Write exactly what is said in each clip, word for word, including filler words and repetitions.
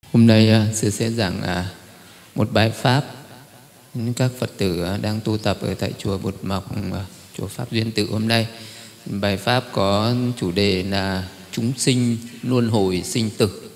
Hôm nay uh, sư sẽ giảng uh, một bài pháp những các Phật tử uh, đang tu tập ở tại chùa Bột Mọc, uh, chùa Pháp Duyên Tự. Hôm nay bài pháp có chủ đề là chúng sinh luân hồi sinh tử.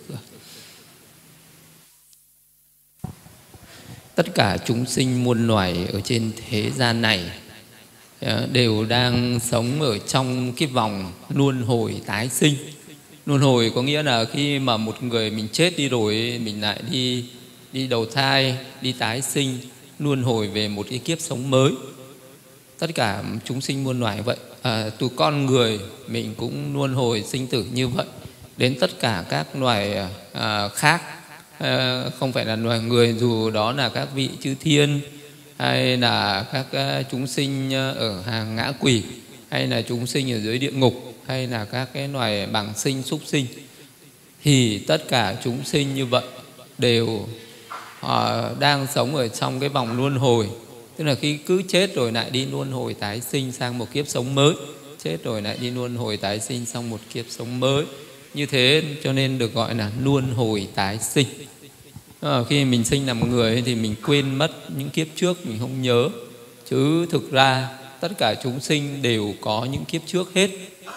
Tất cả chúng sinh muôn loài ở trên thế gian này uh, đều đang sống ở trong cái vòng luân hồi tái sinh. Luân hồi có nghĩa là khi mà một người mình chết đi rồi, mình lại đi đi đầu thai, đi tái sinh, luân hồi về một cái kiếp sống mới. Tất cả chúng sinh muôn loài vậy. À, từ con người mình cũng luân hồi sinh tử như vậy. Đến tất cả các loài à, khác, à, không phải là loài người, dù đó là các vị chư thiên, hay là các à, chúng sinh ở hàng ngã quỷ, hay là chúng sinh ở dưới địa ngục, hay là các cái loài bàng sinh, súc sinh, thì tất cả chúng sinh như vậy đều uh, đang sống ở trong cái vòng luân hồi. Tức là khi cứ chết rồi lại đi luân hồi tái sinh sang một kiếp sống mới, chết rồi lại đi luân hồi tái sinh sang một kiếp sống mới. Như thế cho nên được gọi là luân hồi tái sinh. uh, Khi mình sinh làm người thì mình quên mất những kiếp trước, mình không nhớ. Chứ thực ra tất cả chúng sinh đều có những kiếp trước hết.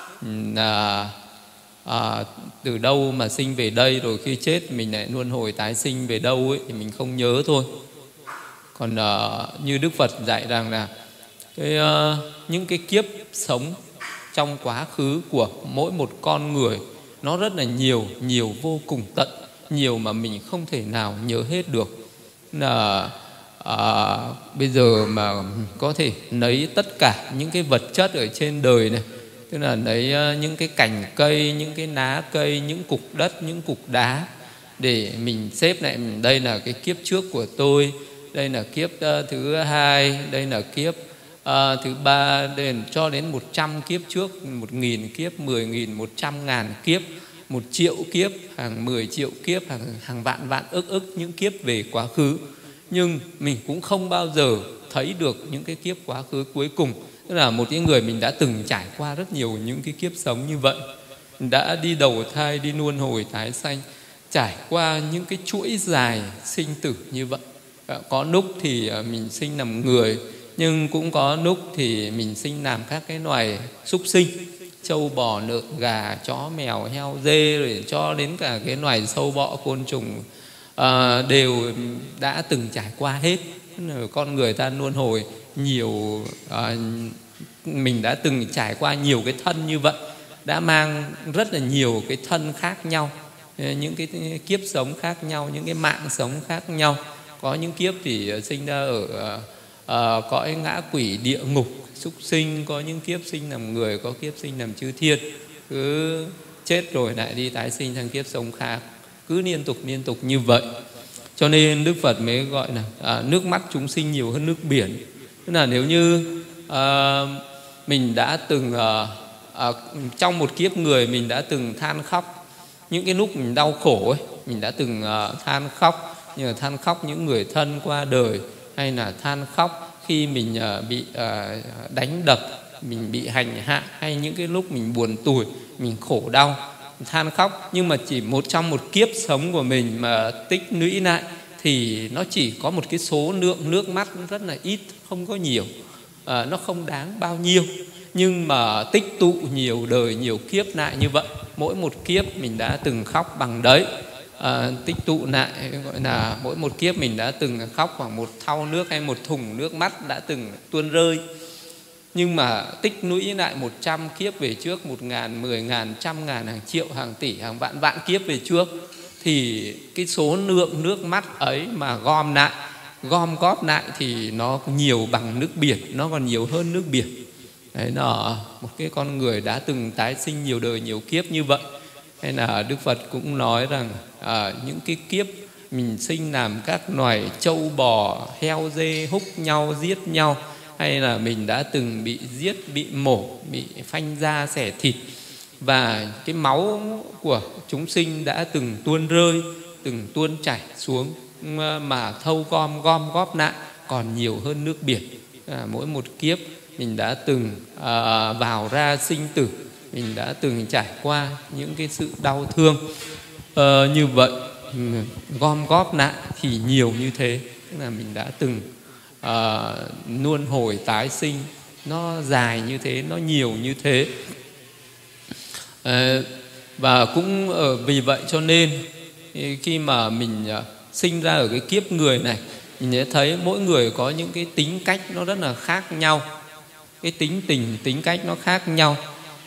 À, à, từ đâu mà sinh về đây, rồi khi chết mình lại luân hồi tái sinh về đâu ấy, thì mình không nhớ thôi. Còn à, như Đức Phật dạy rằng là cái, à, những cái kiếp sống trong quá khứ của mỗi một con người nó rất là nhiều, nhiều vô cùng tận, nhiều mà mình không thể nào nhớ hết được. Là à, bây giờ mà có thể lấy tất cả những cái vật chất ở trên đời này, tức là lấy những cái cành cây, những cái lá cây, những cục đất, những cục đá, để mình xếp lại, đây là cái kiếp trước của tôi, đây là kiếp uh, thứ hai, đây là kiếp uh, thứ ba, đây là cho đến một trăm kiếp trước, một nghìn kiếp, mười nghìn, một trăm ngàn kiếp, một triệu kiếp, hàng mười triệu kiếp, hàng, hàng vạn vạn ức ức những kiếp về quá khứ. Nhưng mình cũng không bao giờ thấy được những cái kiếp quá khứ cuối cùng. Tức là một cái người mình đã từng trải qua rất nhiều những cái kiếp sống như vậy, đã đi đầu thai, đi luân hồi tái sanh, trải qua những cái chuỗi dài sinh tử như vậy. Có lúc thì mình sinh làm người, nhưng cũng có lúc thì mình sinh làm các cái loài súc sinh, trâu bò lợn gà, chó mèo heo dê, rồi cho đến cả cái loài sâu bọ côn trùng, à, đều đã từng trải qua hết. Con người ta luân hồi nhiều, à, mình đã từng trải qua nhiều cái thân như vậy, đã mang rất là nhiều cái thân khác nhau, những cái kiếp sống khác nhau, những cái mạng sống khác nhau. Có những kiếp thì sinh ra ở uh, cõi ngã quỷ địa ngục súc sinh, có những kiếp sinh làm người, có kiếp sinh làm chư thiên, cứ chết rồi lại đi tái sinh sang kiếp sống khác, cứ liên tục liên tục như vậy. Cho nên Đức Phật mới gọi là à, nước mắt chúng sinh nhiều hơn nước biển. Tức là nếu như à, mình đã từng à, à, trong một kiếp người mình đã từng than khóc những cái lúc mình đau khổ ấy, mình đã từng à, than khóc, như là than khóc những người thân qua đời, hay là than khóc khi mình à, bị à, đánh đập, mình bị hành hạ, hay những cái lúc mình buồn tủi, mình khổ đau, than khóc. Nhưng mà chỉ một trong một kiếp sống của mình mà tích lũy lại thì nó chỉ có một cái số lượng nước mắt rất là ít, không có nhiều, à, nó không đáng bao nhiêu. Nhưng mà tích tụ nhiều đời, nhiều kiếp lại như vậy, mỗi một kiếp mình đã từng khóc bằng đấy, à, tích tụ lại gọi là mỗi một kiếp mình đã từng khóc khoảng một thau nước hay một thùng nước mắt đã từng tuôn rơi. Nhưng mà tích lũy lại một trăm kiếp về trước, một ngàn, mười ngàn, trăm ngàn, hàng triệu, hàng tỷ, hàng vạn vạn kiếp về trước, thì cái số lượng nước mắt ấy mà gom lại, gom góp lại thì nó nhiều bằng nước biển, nó còn nhiều hơn nước biển. Đấy là một cái con người đã từng tái sinh nhiều đời, nhiều kiếp như vậy. Hay là Đức Phật cũng nói rằng à, những cái kiếp mình sinh làm các loài trâu bò, heo dê húc nhau, giết nhau, hay là mình đã từng bị giết, bị mổ, bị phanh da xẻ thịt, và cái máu của chúng sinh đã từng tuôn rơi, từng tuôn chảy xuống, mà thâu gom gom góp lại còn nhiều hơn nước biển. À, mỗi một kiếp mình đã từng à, vào ra sinh tử, mình đã từng trải qua những cái sự đau thương à, như vậy. gom góp lại thì nhiều như thế. Tức là mình đã từng uh, luân hồi tái sinh, nó dài như thế, nó nhiều như thế. uh, Và cũng uh, vì vậy cho nên khi mà mình uh, sinh ra ở cái kiếp người này, mình sẽ thấy mỗi người có những cái tính cách nó rất là khác nhau. Cái tính tình, tính cách nó khác nhau.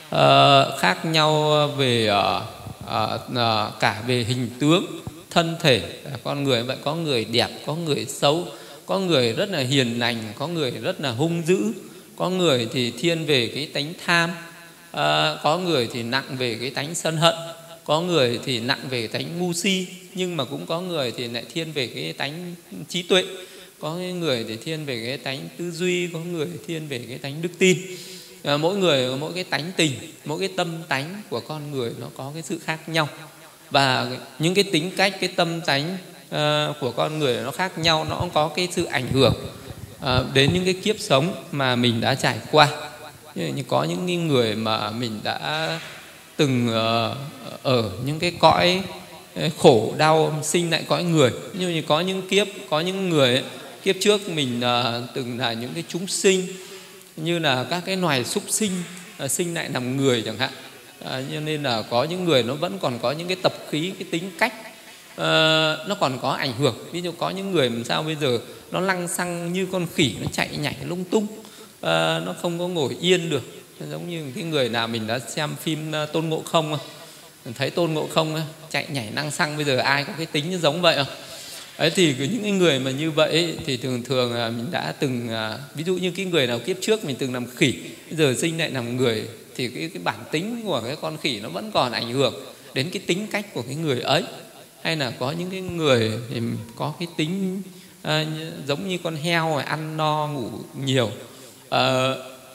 uh, Khác nhau về uh, uh, uh, cả về hình tướng, thân thể. Con người vậy, có người đẹp, có người xấu, có người rất là hiền lành, có người rất là hung dữ, có người thì thiên về cái tánh tham, à, có người thì nặng về cái tánh sân hận, có người thì nặng về cái tánh ngu si, nhưng mà cũng có người thì lại thiên về cái tánh trí tuệ, có người thì thiên về cái tánh tư duy, có người thiên về cái tánh đức tin. À, mỗi người mỗi cái tánh tình, mỗi cái tâm tánh của con người nó có cái sự khác nhau. Và những cái tính cách, cái tâm tánh uh, của con người nó khác nhau, nó cũng có cái sự ảnh hưởng uh, đến những cái kiếp sống mà mình đã trải qua. Như có những người mà mình đã từng uh, ở những cái cõi khổ đau, sinh lại cõi người. Như có những kiếp, có những người kiếp trước mình uh, từng là những cái chúng sinh, như là các cái loài súc sinh uh, sinh lại làm người chẳng hạn. À, cho nên là có những người nó vẫn còn có những cái tập khí, cái tính cách uh, nó còn có ảnh hưởng. Ví dụ có những người làm sao bây giờ nó lăng xăng như con khỉ, nó chạy nhảy lung tung, uh, nó không có ngồi yên được. Giống như cái người nào mình đã xem phim uh, Tôn Ngộ Không không? Mình thấy Tôn Ngộ Không uh, chạy nhảy lăng xăng, bây giờ ai có cái tính giống vậy không? Ấy thì những cái người mà như vậy thì thường thường uh, mình đã từng uh, ví dụ như cái người nào kiếp trước mình từng làm khỉ, bây giờ sinh lại làm người, thì cái, cái bản tính của cái con khỉ nó vẫn còn ảnh hưởng đến cái tính cách của cái người ấy. Hay là có những cái người thì có cái tính à, giống như con heo, ăn no ngủ nhiều, à,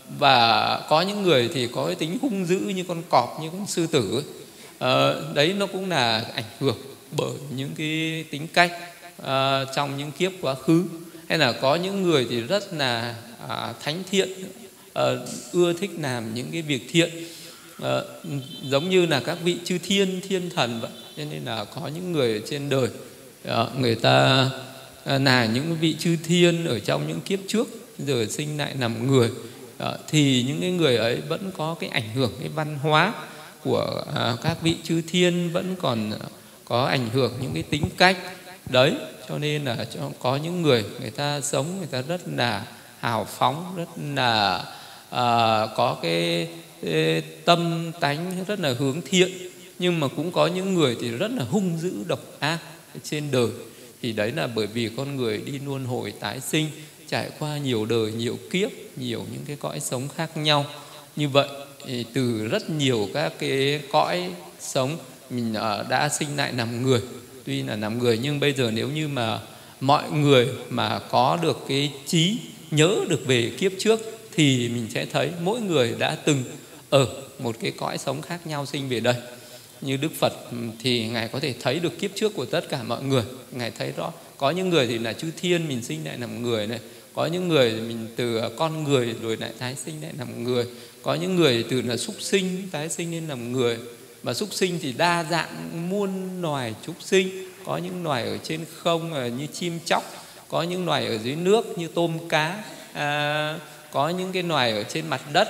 và có những người thì có cái tính hung dữ như con cọp, như con sư tử. À, đấy nó cũng là ảnh hưởng bởi những cái tính cách à, trong những kiếp quá khứ. Hay là có những người thì rất là à, thánh thiện, Uh, ưa thích làm những cái việc thiện, uh, giống như là các vị chư thiên, thiên thần vậy. Cho nên là có những người ở trên đời uh, người ta uh, là những vị chư thiên ở trong những kiếp trước, giờ sinh lại làm người, uh, thì những cái người ấy vẫn có cái ảnh hưởng, cái văn hóa của uh, các vị chư thiên vẫn còn uh, có ảnh hưởng những cái tính cách đấy. Cho nên là cho, có những người người ta sống, người ta rất là hào phóng, rất là À, có cái, cái tâm tánh rất là hướng thiện. Nhưng mà cũng có những người thì rất là hung dữ, độc ác trên đời. Thì đấy là bởi vì con người đi luân hồi tái sinh, trải qua nhiều đời, nhiều kiếp, nhiều những cái cõi sống khác nhau. Như vậy thì từ rất nhiều các cái cõi sống mình đã sinh lại làm người. Tuy là làm người nhưng bây giờ nếu như mà mọi người mà có được cái trí nhớ được về kiếp trước, thì mình sẽ thấy mỗi người đã từng ở một cái cõi sống khác nhau sinh về đây. Như Đức Phật thì Ngài có thể thấy được kiếp trước của tất cả mọi người. Ngài thấy rõ. Có những người thì là chư thiên, mình sinh lại làm người này. Có những người mình từ con người rồi lại tái sinh lại làm người. Có những người từ là súc sinh tái sinh lên làm người. Mà súc sinh thì đa dạng muôn loài súc sinh. Có những loài ở trên không như chim chóc, có những loài ở dưới nước như tôm cá, à, có những cái loài ở trên mặt đất,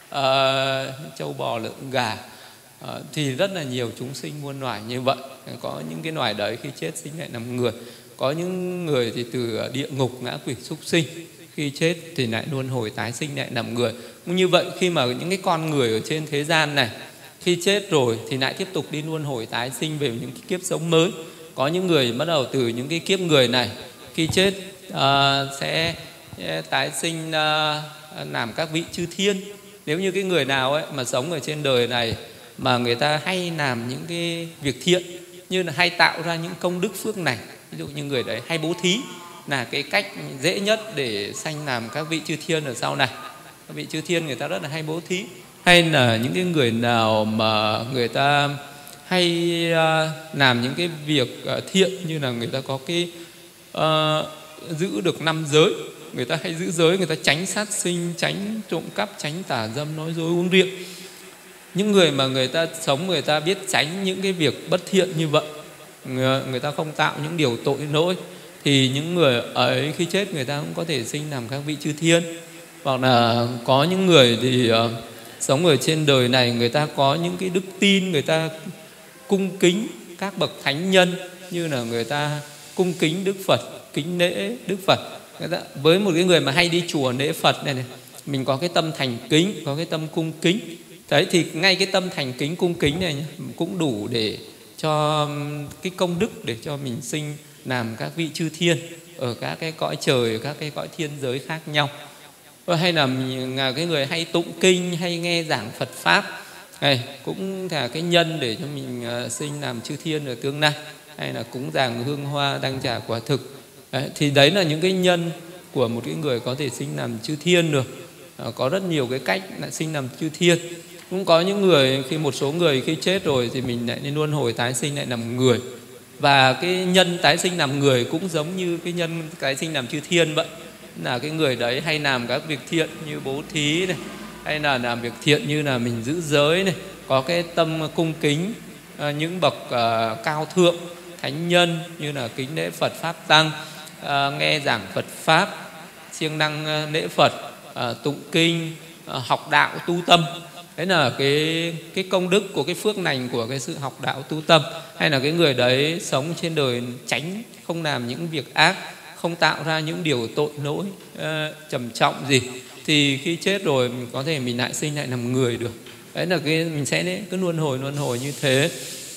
uh, trâu bò lợn gà, uh, thì rất là nhiều chúng sinh muôn loài như vậy. Có những cái loài đấy khi chết sinh lại làm người. Có những người thì từ địa ngục, ngã quỷ, súc sinh, khi chết thì lại luân hồi tái sinh lại làm người. Như vậy khi mà những cái con người ở trên thế gian này khi chết rồi thì lại tiếp tục đi luân hồi tái sinh về những cái kiếp sống mới. Có những người bắt đầu từ những cái kiếp người này khi chết uh, sẽ tái sinh uh, làm các vị chư thiên. Nếu như cái người nào ấy mà sống ở trên đời này mà người ta hay làm những cái việc thiện, như là hay tạo ra những công đức phước này, ví dụ như người đấy hay bố thí, là cái cách dễ nhất để sanh làm các vị chư thiên ở sau này. Các vị chư thiên người ta rất là hay bố thí. Hay là những cái người nào mà người ta hay uh, làm những cái việc uh, thiện, như là người ta có cái uh, giữ được năm giới, người ta hay giữ giới, người ta tránh sát sinh, tránh trộm cắp, tránh tà dâm, nói dối, uống rượu. Những người mà người ta sống, người ta biết tránh những cái việc bất thiện như vậy, người, người ta không tạo những điều tội lỗi, thì những người ấy khi chết người ta cũng có thể sinh làm các vị chư thiên. Hoặc là có những người thì uh, sống ở trên đời này, người ta có những cái đức tin, người ta cung kính các bậc thánh nhân, như là người ta cung kính Đức Phật, kính lễ Đức Phật. Người ta, với một cái người mà hay đi chùa lễ Phật này này, mình có cái tâm thành kính, có cái tâm cung kính. Đấy thì ngay cái tâm thành kính cung kính này cũng đủ để cho cái công đức để cho mình sinh làm các vị chư thiên ở các cái cõi trời, ở các cái cõi thiên giới khác nhau. Hay là mình là cái người hay tụng kinh, hay nghe giảng Phật pháp này, cũng là cái nhân để cho mình sinh làm chư thiên ở tương lai. Hay là cúng dường hương hoa, đăng trả quả thực. Đấy, thì đấy là những cái nhân của một cái người có thể sinh làm chư thiên được. À, có rất nhiều cái cách lại sinh làm chư thiên. Cũng có những người, khi một số người khi chết rồi thì mình lại nên luân hồi tái sinh lại làm người. Và cái nhân tái sinh làm người cũng giống như cái nhân tái sinh làm chư thiên vậy. Là cái người đấy hay làm các việc thiện như bố thí này, hay là làm việc thiện như là mình giữ giới này, có cái tâm cung kính uh, những bậc uh, cao thượng thánh nhân, như là kính lễ Phật Pháp Tăng, uh, nghe giảng Phật Pháp, siêng năng uh, lễ Phật, uh, tụng kinh, uh, học đạo tu tâm. Đấy là cái, cái công đức của cái phước lành của cái sự học đạo tu tâm. Hay là cái người đấy sống trên đời tránh, không làm những việc ác, không tạo ra những điều tội lỗi uh, trầm trọng gì, thì khi chết rồi mình có thể mình lại sinh lại làm người được. Đấy là cái mình sẽ cứ luân hồi luân hồi như thế.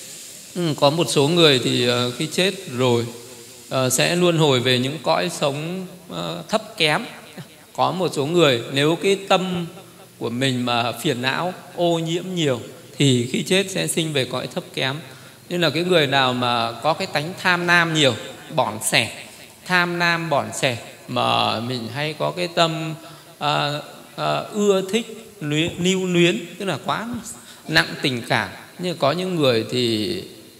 Ừ, có một số người thì uh, khi chết rồi uh, sẽ luân hồi về những cõi sống uh, thấp kém. Có một số người nếu cái tâm của mình mà phiền não, ô nhiễm nhiều, thì khi chết sẽ sinh về cõi thấp kém. Như là cái người nào mà có cái tánh tham lam nhiều, bỏn sẻ, tham lam bỏn sẻ, mà mình hay có cái tâm à, à, ưa thích luyến, lưu luyến, tức là quá nặng tình cảm. Nhưng có những người thì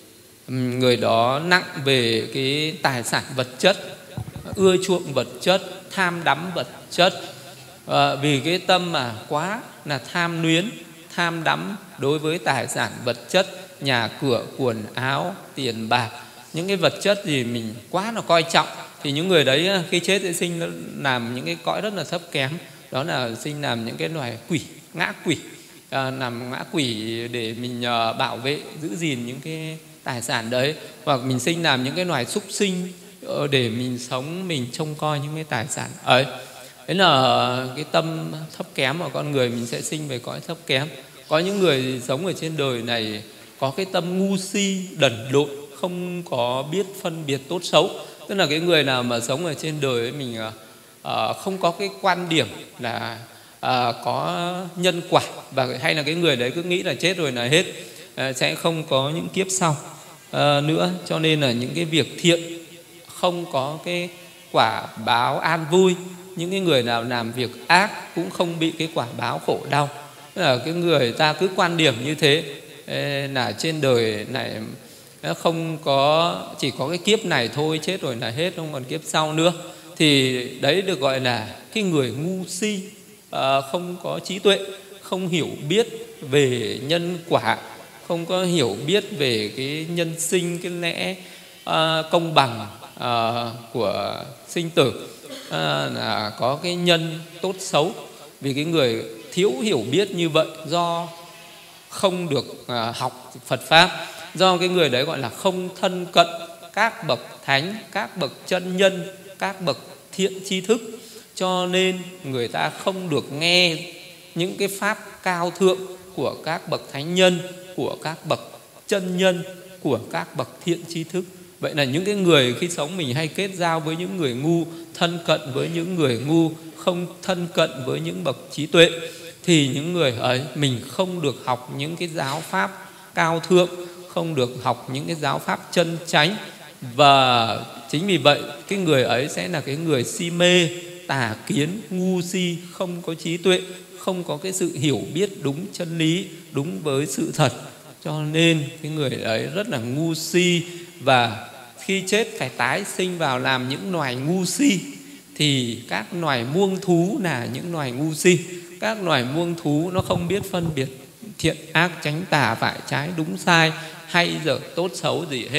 người đó nặng về cái tài sản vật chất, ưa chuộng vật chất, tham đắm vật chất. À, vì cái tâm mà quá là tham luyến, tham đắm đối với tài sản vật chất, nhà cửa, quần áo, tiền bạc, những cái vật chất gì mình quá là coi trọng, thì những người đấy khi chết sẽ sinh làm những cái cõi rất là thấp kém. Đó là sinh làm những cái loài quỷ, ngã quỷ, à, làm ngã quỷ để mình uh, bảo vệ, giữ gìn những cái tài sản đấy. Hoặc mình sinh làm những cái loài súc sinh uh, để mình sống, mình trông coi những cái tài sản ấy. Đấy là cái tâm thấp kém của con người, mình sẽ sinh về cõi thấp kém. Có những người sống ở trên đời này có cái tâm ngu si, đần độn, không có biết phân biệt tốt xấu. Tức là cái người nào mà sống ở trên đời ấy, mình uh, không có cái quan điểm là uh, có nhân quả, và hay là cái người đấy cứ nghĩ là chết rồi là hết, uh, sẽ không có những kiếp sau uh, nữa. Cho nên là những cái việc thiện không có cái quả báo an vui. Những cái người nào làm việc ác cũng không bị cái quả báo khổ đau. Tức là cái người ta cứ quan điểm như thế, là trên đời này không có, chỉ có cái kiếp này thôi, chết rồi là hết, không còn kiếp sau nữa. Thì đấy được gọi là cái người ngu si, không có trí tuệ, không hiểu biết về nhân quả, không có hiểu biết về cái nhân sinh, cái lẽ công bằng của sinh tử, là có cái nhân tốt xấu. Vì cái người thiếu hiểu biết như vậy do không được học Phật Pháp, do cái người đấy gọi là không thân cận các bậc thánh, các bậc chân nhân, các bậc thiện tri thức, cho nên người ta không được nghe những cái pháp cao thượng của các bậc thánh nhân, của các bậc chân nhân, của các bậc thiện tri thức. Vậy là những cái người khi sống mình hay kết giao với những người ngu, thân cận với những người ngu, không thân cận với những bậc trí tuệ, thì những người ấy mình không được học những cái giáo pháp cao thượng, không được học những cái giáo pháp chân chánh. Và chính vì vậy cái người ấy sẽ là cái người si mê, tà kiến, ngu si, không có trí tuệ, không có cái sự hiểu biết đúng chân lý, đúng với sự thật. Cho nên cái người ấy rất là ngu si, và khi chết phải tái sinh vào làm những loài ngu si. Thì các loài muông thú là những loài ngu si. Các loài muông thú nó không biết phân biệt thiện ác, chánh tà, phải trái, đúng sai, hay dở, tốt xấu gì hết.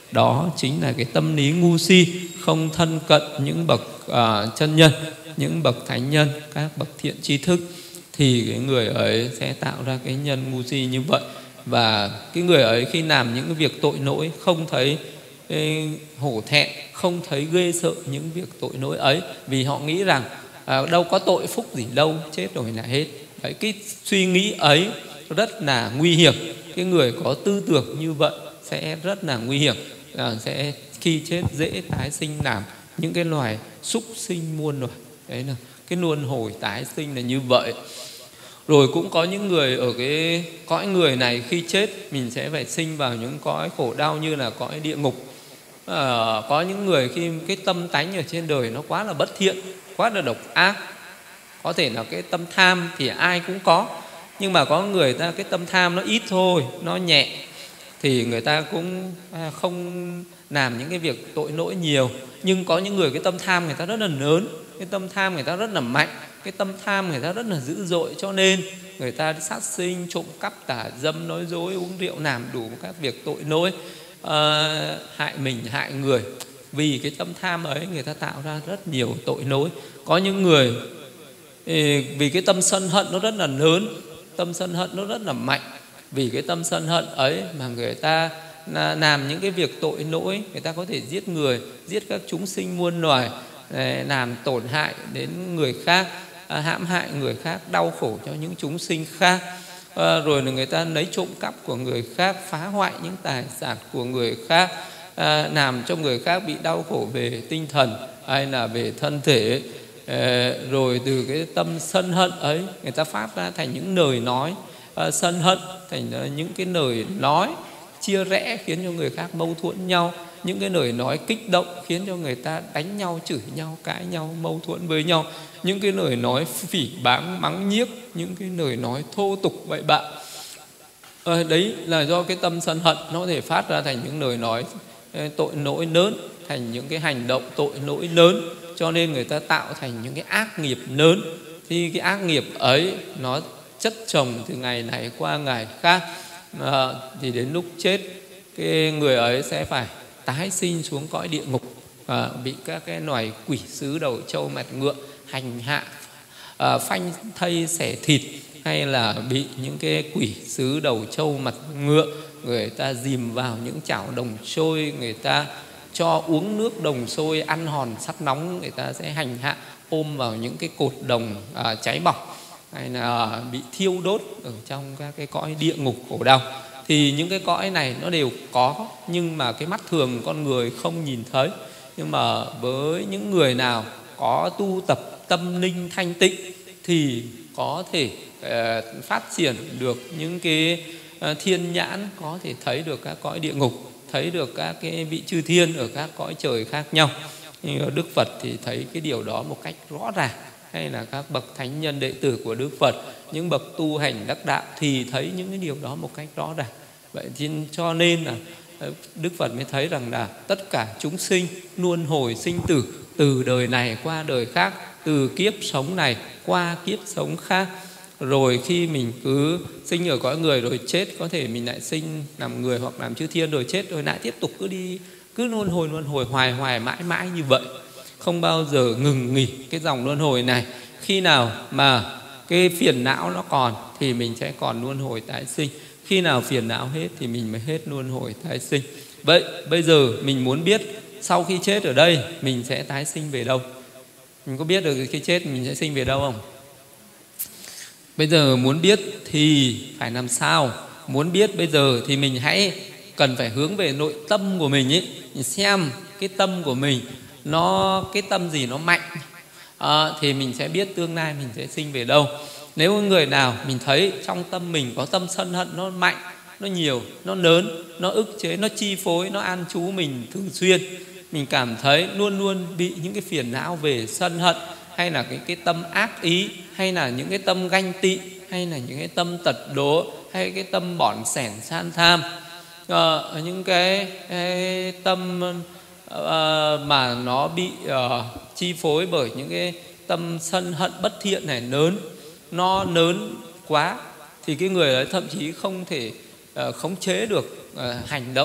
đó chính là cái tâm lý ngu si, không thân cận những bậc uh, chân nhân, những bậc thánh nhân, các bậc thiện tri thức, thì cái người ấy sẽ tạo ra cái nhân ngu si như vậy. Và cái người ấy khi làm những cái việc tội lỗi không thấy ê, hổ thẹn, không thấy ghê sợ những việc tội lỗi ấy, vì họ nghĩ rằng à, đâu có tội phúc gì đâu, chết rồi là hết. Đấy, cái suy nghĩ ấy rất là nguy hiểm. Cái người có tư tưởng như vậy sẽ rất là nguy hiểm, à, sẽ khi chết dễ tái sinh làm những cái loài súc sinh muôn loài. Đấy là cái luân hồi tái sinh là như vậy. Rồi cũng có những người ở cái cõi người này khi chết mình sẽ phải sinh vào những cõi khổ đau như là cõi địa ngục. à, Có những người khi cái tâm tánh ở trên đời nó quá là bất thiện, quá là độc ác. Có thể là cái tâm tham thì ai cũng có, nhưng mà có người ta cái tâm tham nó ít thôi, nó nhẹ, thì người ta cũng không làm những cái việc tội lỗi nhiều. Nhưng có những người cái tâm tham người ta rất là lớn, cái tâm tham người ta rất là mạnh, cái tâm tham người ta rất là dữ dội, cho nên người ta sát sinh, trộm cắp, tà dâm, nói dối, uống rượu, làm đủ các việc tội lỗi, uh, hại mình, hại người. Vì cái tâm tham ấy người ta tạo ra rất nhiều tội lỗi. Có những người vì cái tâm sân hận nó rất là lớn, tâm sân hận nó rất là mạnh, vì cái tâm sân hận ấy mà người ta làm những cái việc tội lỗi. Người ta có thể giết người, giết các chúng sinh muôn loài, làm tổn hại đến người khác, hãm hại người khác, đau khổ cho những chúng sinh khác. À, rồi là người ta lấy trộm cắp của người khác, phá hoại những tài sản của người khác, à, làm cho người khác bị đau khổ về tinh thần hay là về thân thể. À, rồi từ cái tâm sân hận ấy người ta phát ra thành những lời nói à, sân hận, thành những cái lời nói chia rẽ khiến cho người khác mâu thuẫn nhau, những cái lời nói kích động khiến cho người ta đánh nhau, chửi nhau, cãi nhau, mâu thuẫn với nhau, những cái lời nói phỉ báng, mắng nhiếc, những cái lời nói thô tục bậy bạ. À, đấy là do cái tâm sân hận nó có thể phát ra thành những lời nói tội lỗi lớn, thành những cái hành động tội lỗi lớn, cho nên người ta tạo thành những cái ác nghiệp lớn. Thì cái ác nghiệp ấy nó chất chồng từ ngày này qua ngày khác, à, thì đến lúc chết cái người ấy sẽ phải tái sinh xuống cõi địa ngục, à, bị các cái loài quỷ sứ đầu trâu mặt ngựa hành hạ, à, phanh thây xẻ thịt, hay là bị những cái quỷ sứ đầu trâu mặt ngựa người ta dìm vào những chảo đồng sôi, người ta cho uống nước đồng sôi, ăn hòn sắt nóng, người ta sẽ hành hạ, ôm vào những cái cột đồng à, cháy bỏng, hay là bị thiêu đốt ở trong các cái cõi địa ngục khổ đau. Thì những cái cõi này nó đều có, nhưng mà cái mắt thường con người không nhìn thấy. Nhưng mà với những người nào có tu tập tâm linh thanh tịnh thì có thể uh, phát triển được những cái uh, thiên nhãn, có thể thấy được các cõi địa ngục, thấy được các cái vị chư thiên ở các cõi trời khác nhau. Nhưng Đức Phật thì thấy cái điều đó một cách rõ ràng, hay là các bậc thánh nhân đệ tử của Đức Phật, những bậc tu hành đắc đạo thì thấy những cái điều đó một cách rõ ràng. Vậy cho nên là Đức Phật mới thấy rằng là tất cả chúng sinh luân hồi sinh tử, từ đời này qua đời khác, từ kiếp sống này qua kiếp sống khác. Rồi khi mình cứ sinh ở cõi người rồi chết, có thể mình lại sinh làm người hoặc làm chư thiên rồi chết, rồi lại tiếp tục cứ đi, cứ luân hồi luân hồi hoài hoài mãi mãi như vậy, không bao giờ ngừng nghỉ cái dòng luân hồi này. Khi nào mà cái phiền não nó còn thì mình sẽ còn luân hồi tái sinh, khi nào phiền não hết thì mình mới hết luân hồi tái sinh. Vậy bây giờ mình muốn biết sau khi chết ở đây mình sẽ tái sinh về đâu? Mình có biết được khi chết mình sẽ sinh về đâu không? Bây giờ muốn biết thì phải làm sao? Muốn biết bây giờ thì mình hãy cần phải hướng về nội tâm của mình ấy, mình xem cái tâm của mình nó cái tâm gì nó mạnh, à, thì mình sẽ biết tương lai mình sẽ sinh về đâu. Nếu người nào mình thấy trong tâm mình có tâm sân hận nó mạnh, nó nhiều, nó lớn, nó ức chế, nó chi phối, nó an trú mình thường xuyên, mình cảm thấy luôn luôn bị những cái phiền não về sân hận, hay là cái, cái tâm ác ý, hay là những cái tâm ganh tị, hay là những cái tâm tật đố, hay cái tâm bỏn sẻn san tham, à, những cái, cái tâm à, mà nó bị à, chi phối bởi những cái tâm sân hận bất thiện này lớn, nó lớn quá thì cái người ấy thậm chí không thể uh, khống chế được uh, hành động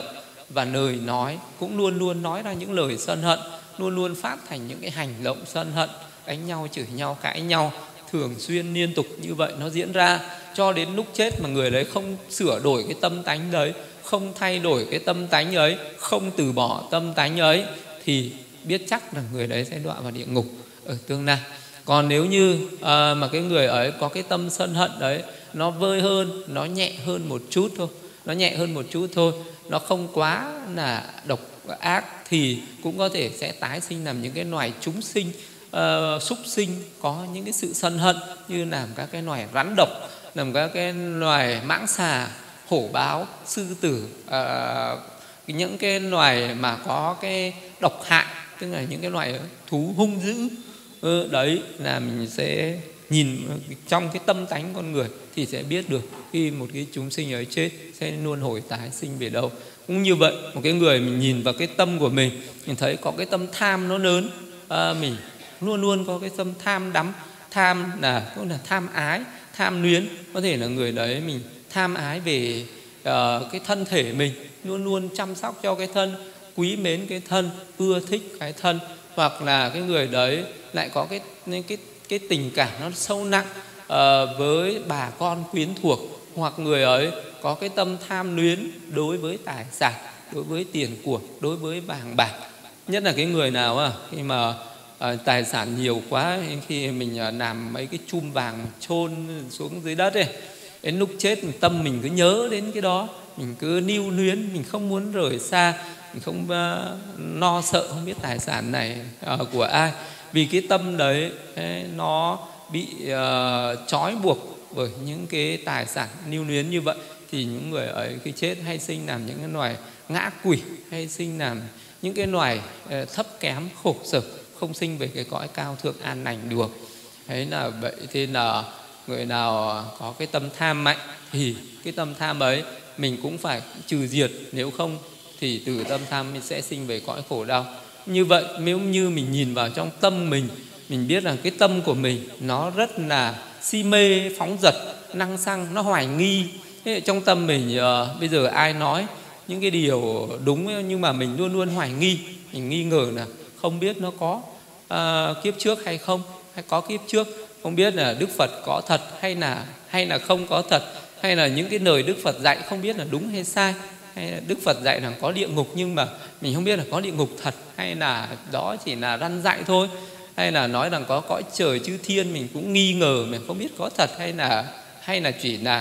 và lời nói cũng luôn luôn nói ra những lời sân hận, luôn luôn phát thành những cái hành động sân hận, đánh nhau, chửi nhau, cãi nhau, thường xuyên liên tục như vậy nó diễn ra cho đến lúc chết mà người đấy không sửa đổi cái tâm tánh đấy, không thay đổi cái tâm tánh ấy, không từ bỏ tâm tánh ấy, thì biết chắc là người đấy sẽ đọa vào địa ngục ở tương lai. Còn nếu như à, mà cái người ấy có cái tâm sân hận đấy nó vơi hơn, nó nhẹ hơn một chút thôi, nó nhẹ hơn một chút thôi, nó không quá là độc ác, thì cũng có thể sẽ tái sinh làm những cái loài chúng sinh, uh, súc sinh có những cái sự sân hận, như làm các cái loài rắn độc, làm các cái loài mãng xà, hổ báo, sư tử, uh, những cái loài mà có cái độc hại, tức là những cái loài thú hung dữ. Ừ, đấy là mình sẽ nhìn trong cái tâm tánh con người thì sẽ biết được khi một cái chúng sinh ấy chết sẽ luân hồi tái sinh về đâu. Cũng như vậy, một cái người mình nhìn vào cái tâm của mình, mình thấy có cái tâm tham nó lớn, à, mình luôn luôn có cái tâm tham đắm. Tham là cũng là tham ái, tham luyến. Có thể là người đấy mình tham ái về uh, cái thân thể mình, luôn luôn chăm sóc cho cái thân, quý mến cái thân, ưa thích cái thân. Hoặc là cái người đấy lại có cái cái cái tình cảm nó sâu nặng uh, với bà con quyến thuộc, hoặc người ấy có cái tâm tham luyến đối với tài sản, đối với tiền của, đối với vàng bạc. Nhất là cái người nào à, khi mà uh, tài sản nhiều quá, khi mình uh, làm mấy cái chum vàng chôn xuống dưới đất ấy, đến lúc chết tâm mình cứ nhớ đến cái đó, mình cứ níu luyến, mình không muốn rời xa, mình không uh, lo sợ không biết tài sản này uh, của ai. Vì cái tâm đấy ấy, nó bị uh, trói buộc bởi những cái tài sản níu luyến như vậy, thì những người ấy khi chết hay sinh làm những cái loài ngã quỷ, hay sinh làm những cái loài uh, thấp kém khổ sở, không sinh về cái cõi cao thượng an lành được. Thế là vậy. Thế là người nào có cái tâm tham mạnh thì cái tâm tham ấy mình cũng phải trừ diệt, nếu không thì từ tâm tham mình sẽ sinh về cõi khổ đau. Như vậy nếu như mình nhìn vào trong tâm mình, mình biết rằng cái tâm của mình nó rất là si mê, phóng dật, năng xăng, nó hoài nghi. Thế trong tâm mình uh, bây giờ ai nói những cái điều đúng, nhưng mà mình luôn luôn hoài nghi, mình nghi ngờ là không biết nó có uh, kiếp trước hay không, hay có kiếp trước, không biết là Đức Phật có thật hay là hay là không có thật, hay là những cái lời Đức Phật dạy không biết là đúng hay sai, hay là Đức Phật dạy là có địa ngục nhưng mà mình không biết là có địa ngục thật, hay là đó chỉ là răn dạy thôi, hay là nói rằng có cõi trời chư thiên, mình cũng nghi ngờ, mình không biết có thật hay là hay là chỉ là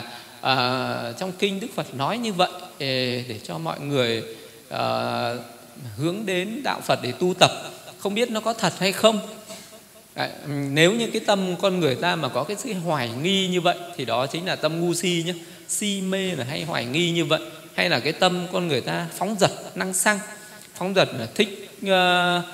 uh, trong kinh Đức Phật nói như vậy để, để cho mọi người uh, hướng đến đạo Phật để tu tập, không biết nó có thật hay không. Đấy, nếu như cái tâm con người ta mà có cái sự hoài nghi như vậy thì đó chính là tâm ngu si nhé. Si mê là hay hoài nghi như vậy. Hay là cái tâm con người ta phóng dật, năng xăng. Phóng dật là thích uh,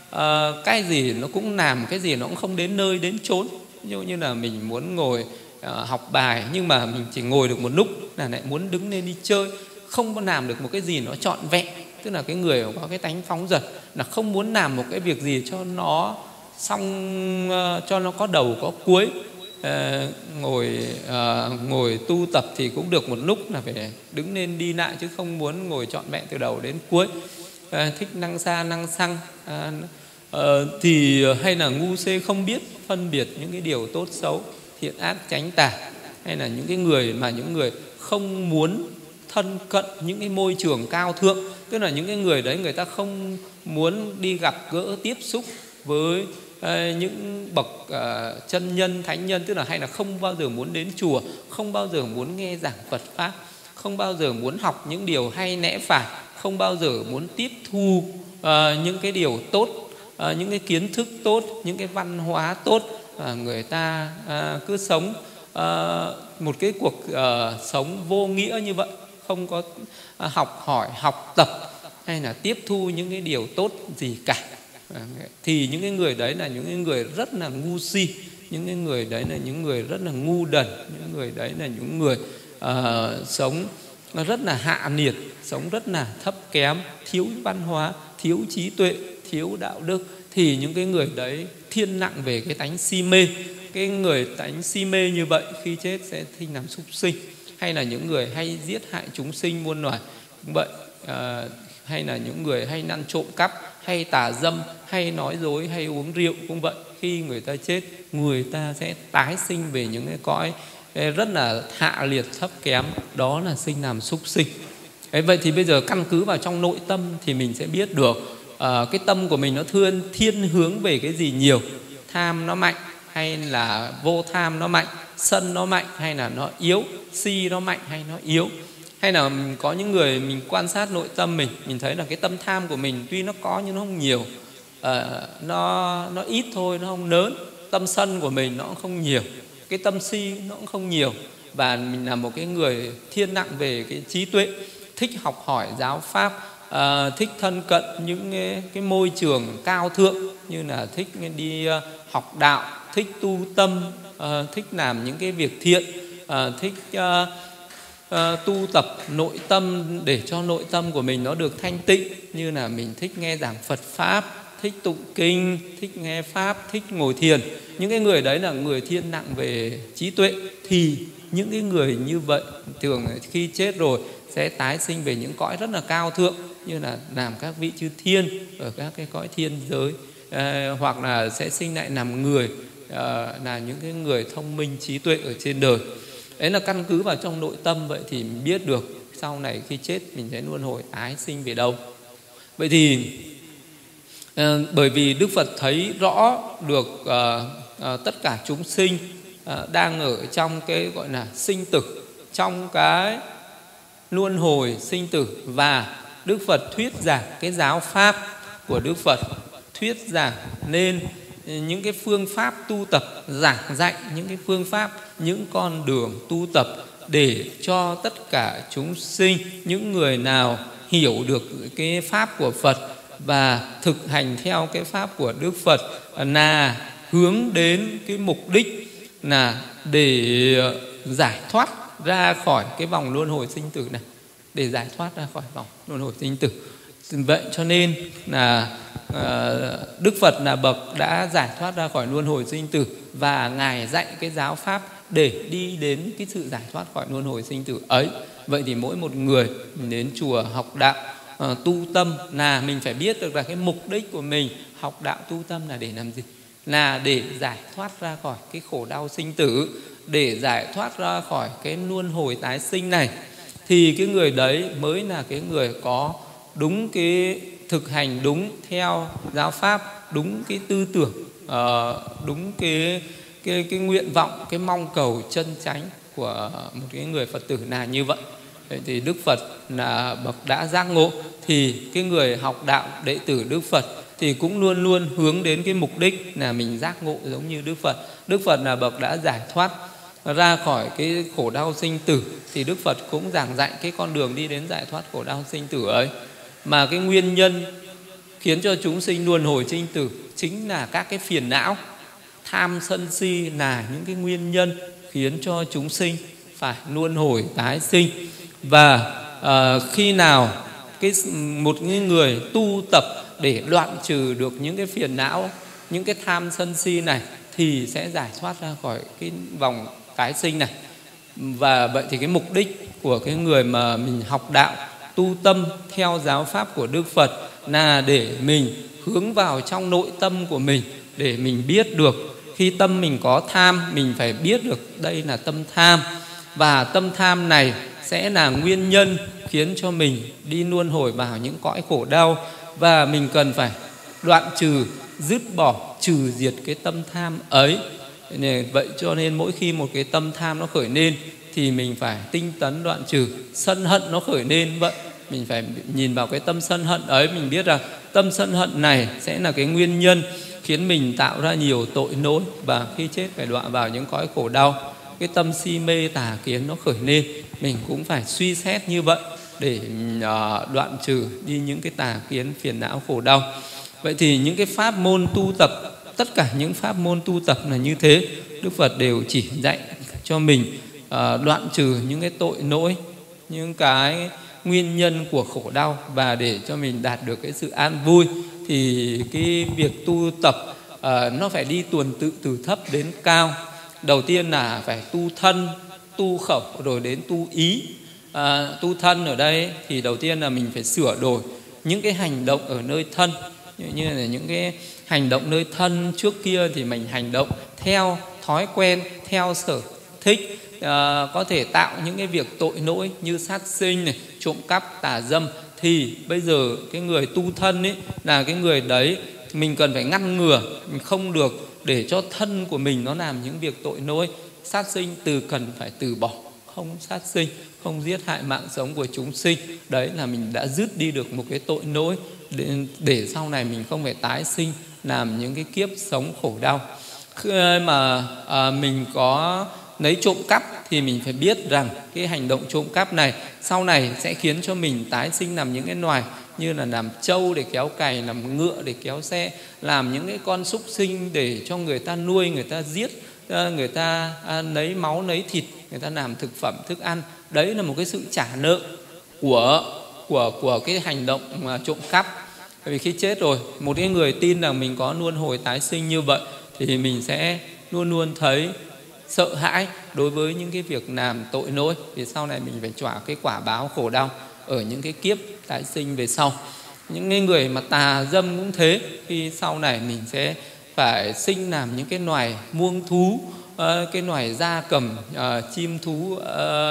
uh, cái gì nó cũng làm, cái gì nó cũng không đến nơi đến chốn. Ví dụ như là mình muốn ngồi uh, học bài, nhưng mà mình chỉ ngồi được một lúc là lại muốn đứng lên đi chơi, không có làm được một cái gì nó trọn vẹn. Tức là cái người có cái tánh phóng dật là không muốn làm một cái việc gì cho nó xong, uh, cho nó có đầu có cuối. uh, ngồi uh, ngồi tu tập thì cũng được một lúc là phải đứng lên đi lại, chứ không muốn ngồi trọn vẹn từ đầu đến cuối. uh, thích năng xa năng xăng, uh, uh, thì hay là ngu xê không biết phân biệt những cái điều tốt xấu, thiện ác chánh tà, hay là những cái người mà những người không muốn thân cận những cái môi trường cao thượng, tức là những cái người đấy người ta không muốn đi gặp gỡ tiếp xúc với uh, những bậc uh, chân nhân, thánh nhân, tức là hay là không bao giờ muốn đến chùa, không bao giờ muốn nghe giảng Phật pháp, không bao giờ muốn học những điều hay lẽ phải, không bao giờ muốn tiếp thu uh, những cái điều tốt, uh, những cái kiến thức tốt, những cái văn hóa tốt. uh, người ta uh, cứ sống uh, một cái cuộc uh, sống vô nghĩa như vậy, không có uh, học hỏi, học tập hay là tiếp thu những cái điều tốt gì cả. Thì những cái người đấy là những cái người rất là ngu si, những cái người đấy là những người rất là ngu đần, những người đấy là những người uh, sống rất là hạ nhiệt, sống rất là thấp kém, thiếu văn hóa, thiếu trí tuệ, thiếu đạo đức. Thì những cái người đấy thiên nặng về cái tánh si mê. Cái người tánh si mê như vậy khi chết sẽ sinh làm súc sinh. Hay là những người hay giết hại chúng sinh muôn loài cũng vậy. À, hay là những người hay ăn trộm cắp, hay tà dâm, hay nói dối, hay uống rượu cũng vậy. Khi người ta chết, người ta sẽ tái sinh về những cái cõi rất là hạ liệt thấp kém, đó là sinh làm súc sinh. Đấy, vậy thì bây giờ căn cứ vào trong nội tâm thì mình sẽ biết được à, cái tâm của mình nó thương thiên hướng về cái gì nhiều. Tham nó mạnh hay là vô tham nó mạnh, sân nó mạnh hay là nó yếu, si nó mạnh hay nó yếu. Hay là có những người mình quan sát nội tâm mình, mình thấy là cái tâm tham của mình tuy nó có nhưng nó không nhiều, à, nó, nó ít thôi, nó không lớn. Tâm sân của mình nó cũng không nhiều, cái tâm si nó cũng không nhiều. Và mình là một cái người thiên nặng về cái trí tuệ, thích học hỏi giáo pháp, à, thích thân cận những cái, cái môi trường cao thượng, như là thích đi uh, học đạo, thích tu tâm, uh, thích làm những cái việc thiện, uh, thích uh, uh, tu tập nội tâm để cho nội tâm của mình nó được thanh tịnh. Như là mình thích nghe giảng Phật Pháp, thích tụng kinh, thích nghe Pháp, thích ngồi thiền. Những cái người đấy là người thiên nặng về trí tuệ. Thì những cái người như vậy thường khi chết rồi sẽ tái sinh về những cõi rất là cao thượng, như là làm các vị chư thiên ở các cái cõi thiên giới, à, hoặc là sẽ sinh lại làm người, à, là những cái người thông minh trí tuệ ở trên đời. Đấy là căn cứ vào trong nội tâm. Vậy thì mình biết được sau này khi chết mình sẽ luân hồi tái sinh về đâu. Vậy thì à, bởi vì Đức Phật thấy rõ được à, à, tất cả chúng sinh à, đang ở trong cái gọi là sinh tử, trong cái luân hồi sinh tử. Và Đức Phật thuyết giảng cái giáo pháp của Đức Phật, thuyết giảng nên những cái phương pháp tu tập, giảng dạy những cái phương pháp, những con đường tu tập để cho tất cả chúng sinh, những người nào hiểu được cái pháp của Phật và thực hành theo cái pháp của Đức Phật là hướng đến cái mục đích là để giải thoát ra khỏi cái vòng luân hồi sinh tử này, để giải thoát ra khỏi vòng luân hồi sinh tử. Vậy cho nên là uh, Đức Phật là bậc đã giải thoát ra khỏi luân hồi sinh tử, và Ngài dạy cái giáo pháp để đi đến cái sự giải thoát khỏi luân hồi sinh tử ấy. Vậy thì mỗi một người mình đến chùa học đạo, uh, tu tâm là mình phải biết được là cái mục đích của mình học đạo tu tâm là để làm gì? Là để giải thoát ra khỏi cái khổ đau sinh tử, để giải thoát ra khỏi cái luân hồi tái sinh này. Thì cái người đấy mới là cái người có đúng cái thực hành đúng theo giáo pháp, đúng cái tư tưởng, uh, đúng cái, cái, cái nguyện vọng, cái mong cầu chân chánh của một cái người Phật tử là như vậy. Vậy thì Đức Phật là bậc đã giác ngộ, thì cái người học đạo đệ tử Đức Phật thì cũng luôn luôn hướng đến cái mục đích là mình giác ngộ giống như Đức Phật. Đức Phật là bậc đã giải thoát ra khỏi cái khổ đau sinh tử, thì Đức Phật cũng giảng dạy cái con đường đi đến giải thoát khổ đau sinh tử ấy. Mà cái nguyên nhân khiến cho chúng sinh luân hồi sinh tử chính là các cái phiền não. Tham sân si là những cái nguyên nhân khiến cho chúng sinh phải luân hồi tái sinh. Và uh, khi nào cái một người tu tập để đoạn trừ được những cái phiền não, những cái tham sân si này, thì sẽ giải thoát ra khỏi cái vòng tái sinh này. Và vậy thì cái mục đích của cái người mà mình học đạo tu tâm theo giáo pháp của Đức Phật là để mình hướng vào trong nội tâm của mình, để mình biết được khi tâm mình có tham, mình phải biết được đây là tâm tham, và tâm tham này sẽ là nguyên nhân khiến cho mình đi luân hồi vào những cõi khổ đau. Và mình cần phải đoạn trừ, dứt bỏ, trừ diệt cái tâm tham ấy. Vậy cho nên mỗi khi một cái tâm tham nó khởi lên thì mình phải tinh tấn đoạn trừ. Sân hận nó khởi lên vậy, mình phải nhìn vào cái tâm sân hận ấy, mình biết rằng tâm sân hận này sẽ là cái nguyên nhân khiến mình tạo ra nhiều tội lỗi, và khi chết phải đọa vào những cõi khổ đau. Cái tâm si mê tà kiến nó khởi lên, mình cũng phải suy xét như vậy để đoạn trừ đi những cái tà kiến phiền não khổ đau. Vậy thì những cái pháp môn tu tập, tất cả những pháp môn tu tập là như thế. Đức Phật đều chỉ dạy cho mình đoạn trừ những cái tội lỗi, những cái nguyên nhân của khổ đau, và để cho mình đạt được cái sự an vui. Thì cái việc tu tập uh, nó phải đi tuần tự từ thấp đến cao. Đầu tiên là phải tu thân, tu khẩu, rồi đến tu ý. uh, Tu thân ở đây thì đầu tiên là mình phải sửa đổi những cái hành động ở nơi thân. Như là những cái hành động nơi thân trước kia thì mình hành động theo thói quen, theo sở thích, à, có thể tạo những cái việc tội lỗi như sát sinh này, trộm cắp, tà dâm. Thì bây giờ cái người tu thân ấy là cái người đấy mình cần phải ngăn ngừa, mình không được để cho thân của mình nó làm những việc tội lỗi. Sát sinh từ cần phải từ bỏ, không sát sinh, không giết hại mạng sống của chúng sinh. Đấy là mình đã dứt đi được một cái tội lỗi để, để sau này mình không phải tái sinh làm những cái kiếp sống khổ đau. Khi mà à, mình có lấy trộm cắp thì mình phải biết rằng cái hành động trộm cắp này sau này sẽ khiến cho mình tái sinh làm những cái loài như là làm trâu để kéo cày, làm ngựa để kéo xe, làm những cái con súc sinh để cho người ta nuôi, người ta giết, người ta lấy máu lấy thịt, người ta làm thực phẩm thức ăn. Đấy là một cái sự trả nợ của của của cái hành động mà trộm cắp. Bởi vì khi chết rồi, một cái người tin rằng mình có luân hồi tái sinh như vậy thì mình sẽ luôn luôn thấy sợ hãi đối với những cái việc làm tội lỗi, thì sau này mình phải trả cái quả báo khổ đau ở những cái kiếp tái sinh về sau. Những cái người mà tà dâm cũng thế, khi sau này mình sẽ phải sinh làm những cái loài muông thú, uh, cái loài gia cầm, uh, chim thú, uh,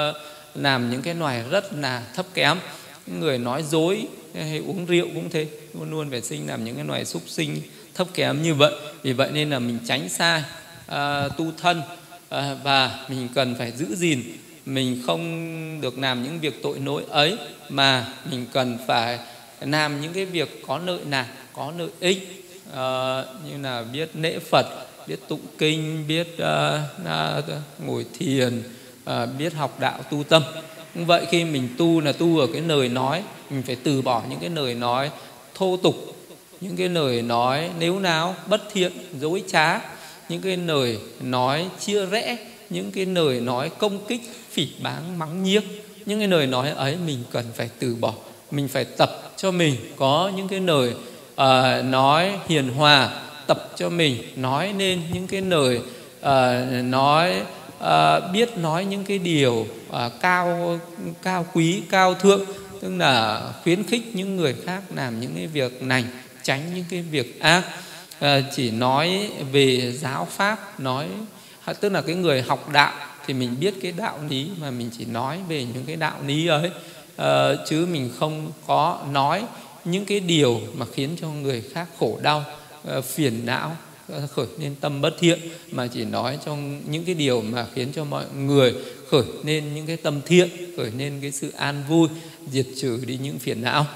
làm những cái loài rất là thấp kém. Những người nói dối hay uống rượu cũng thế, luôn luôn phải sinh làm những cái loài súc sinh thấp kém như vậy. Vì vậy nên là mình tránh xa uh, tu thân, uh, và mình cần phải giữ gìn. Mình không được làm những việc tội lỗi ấy, mà mình cần phải làm những cái việc có lợi lạc, có lợi ích, uh, như là biết lễ Phật, biết tụng kinh, biết uh, uh, ngồi thiền, uh, biết học đạo tu tâm. Vậy khi mình tu là tu ở cái lời nói, mình phải từ bỏ những cái lời nói thô tục, những cái lời nói nếu náo, bất thiện, dối trá, những cái lời nói chia rẽ, những cái lời nói công kích, phỉ báng, mắng nhiếc. Những cái lời nói ấy mình cần phải từ bỏ. Mình phải tập cho mình có những cái lời uh, nói hiền hòa, tập cho mình nói nên những cái lời uh, nói uh, biết nói những cái điều uh, cao cao quý, cao thượng, tức là khuyến khích những người khác làm những cái việc lành, tránh những cái việc ác. Uh, chỉ nói về giáo pháp, nói tức là cái người học đạo thì mình biết cái đạo lý, mà mình chỉ nói về những cái đạo lý ấy, uh, chứ mình không có nói những cái điều mà khiến cho người khác khổ đau, uh, phiền não, uh, khởi nên tâm bất thiện, mà chỉ nói trong những cái điều mà khiến cho mọi người khởi nên những cái tâm thiện, khởi nên cái sự an vui, diệt trừ đi những phiền não.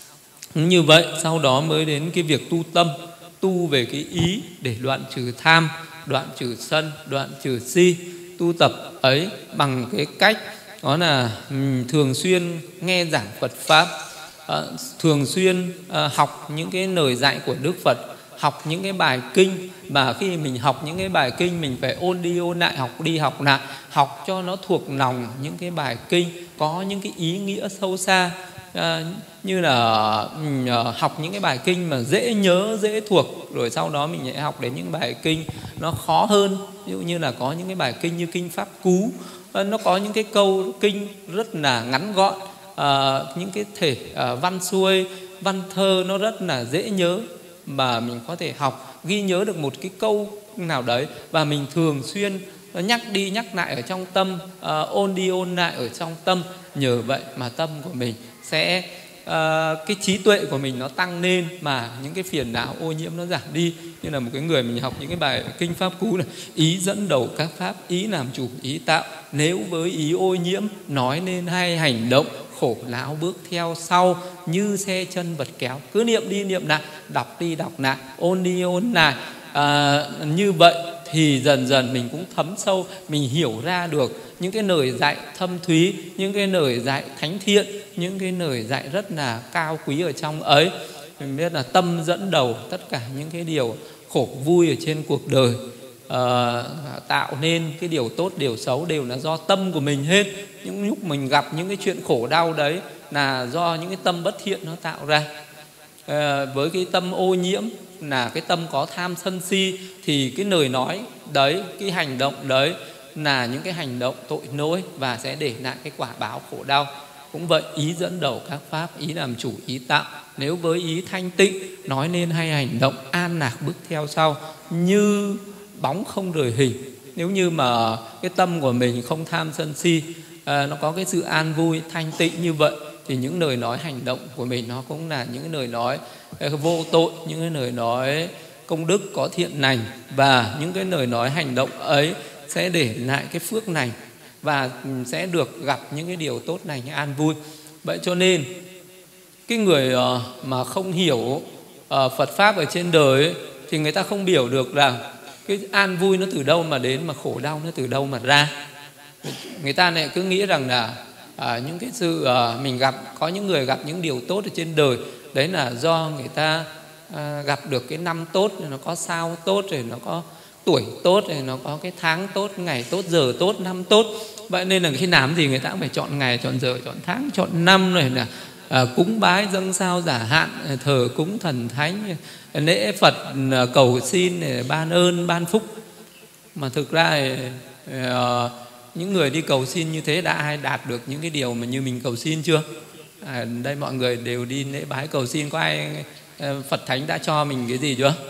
Như vậy sau đó mới đến cái việc tu tâm, tu về cái ý để đoạn trừ tham, đoạn trừ sân, đoạn trừ si. Tu tập ấy bằng cái cách đó là um, thường xuyên nghe giảng Phật Pháp, uh, thường xuyên uh, học những cái lời dạy của Đức Phật, học những cái bài kinh. Mà khi mình học những cái bài kinh, mình phải ôn đi ôn lại, học đi học lại, học cho nó thuộc lòng những cái bài kinh có những cái ý nghĩa sâu xa. À, như là uh, học những cái bài kinh mà dễ nhớ, dễ thuộc, rồi sau đó mình lại học đến những bài kinh nó khó hơn. Ví dụ như là có những cái bài kinh như kinh Pháp Cú, uh, nó có những cái câu kinh rất là ngắn gọn, uh, những cái thể uh, văn xuôi, văn thơ nó rất là dễ nhớ, mà mình có thể học, ghi nhớ được một cái câu nào đấy, và mình thường xuyên nhắc đi nhắc lại ở trong tâm, uh, ôn đi ôn lại ở trong tâm. Nhờ vậy mà tâm của mình sẽ uh, cái trí tuệ của mình nó tăng lên, mà những cái phiền não ô nhiễm nó giảm đi. Như là một cái người mình học những cái bài kinh Pháp Cú này: ý dẫn đầu các pháp, ý làm chủ ý tạo, nếu với ý ô nhiễm nói nên hay hành động, khổ não bước theo sau, như xe chân vật kéo. Cứ niệm đi niệm lại, đọc đi đọc lại, ôn đi ôn lại. À, như vậy thì dần dần mình cũng thấm sâu, mình hiểu ra được những cái lời dạy thâm thúy, những cái lời dạy thánh thiện, những cái lời dạy rất là cao quý ở trong ấy. Mình biết là tâm dẫn đầu tất cả những cái điều khổ vui ở trên cuộc đời. À, tạo nên cái điều tốt, điều xấu đều là do tâm của mình hết. Những lúc mình gặp những cái chuyện khổ đau đấy là do những cái tâm bất thiện nó tạo ra. À, với cái tâm ô nhiễm là cái tâm có tham sân si, thì cái lời nói đấy, cái hành động đấy là những cái hành động tội lỗi và sẽ để lại cái quả báo khổ đau. cũng vậy, ý dẫn đầu các pháp, ý làm chủ, ý tạo. Nếu với ý thanh tịnh, nói nên hay hành động an lạc bước theo sau, như bóng không rời hình. Nếu như mà cái tâm của mình không tham sân si, à, nó có cái sự an vui, thanh tịnh như vậy, thì những lời nói hành động của mình nó cũng là những lời nói vô tội, những lời nói công đức có thiện lành. Và những cái lời nói hành động ấy sẽ để lại cái phước lành và sẽ được gặp những cái điều tốt lành an vui. Vậy cho nên cái người mà không hiểu Phật Pháp ở trên đời ấy, thì người ta không hiểu được rằng cái an vui nó từ đâu mà đến, mà khổ đau nó từ đâu mà ra. Người ta lại cứ nghĩ rằng là à, những cái sự à, mình gặp, có những người gặp những điều tốt ở trên đời, đấy là do người ta à, gặp được cái năm tốt, nó có sao tốt, rồi nó có tuổi tốt, rồi nó có cái tháng tốt, ngày tốt, giờ tốt, năm tốt. Vậy nên là khi làm gì người ta cũng phải chọn ngày, chọn giờ, chọn tháng, chọn năm, rồi là à, cúng bái dâng sao giả hạn, thờ cúng thần thánh, lễ Phật cầu xin để ban ơn ban phúc. Mà thực ra thì, à, những người đi cầu xin như thế đã ai đạt được những cái điều mà như mình cầu xin chưa? À, đây mọi người đều đi lễ bái cầu xin, có ai Phật Thánh đã cho mình cái gì chưa?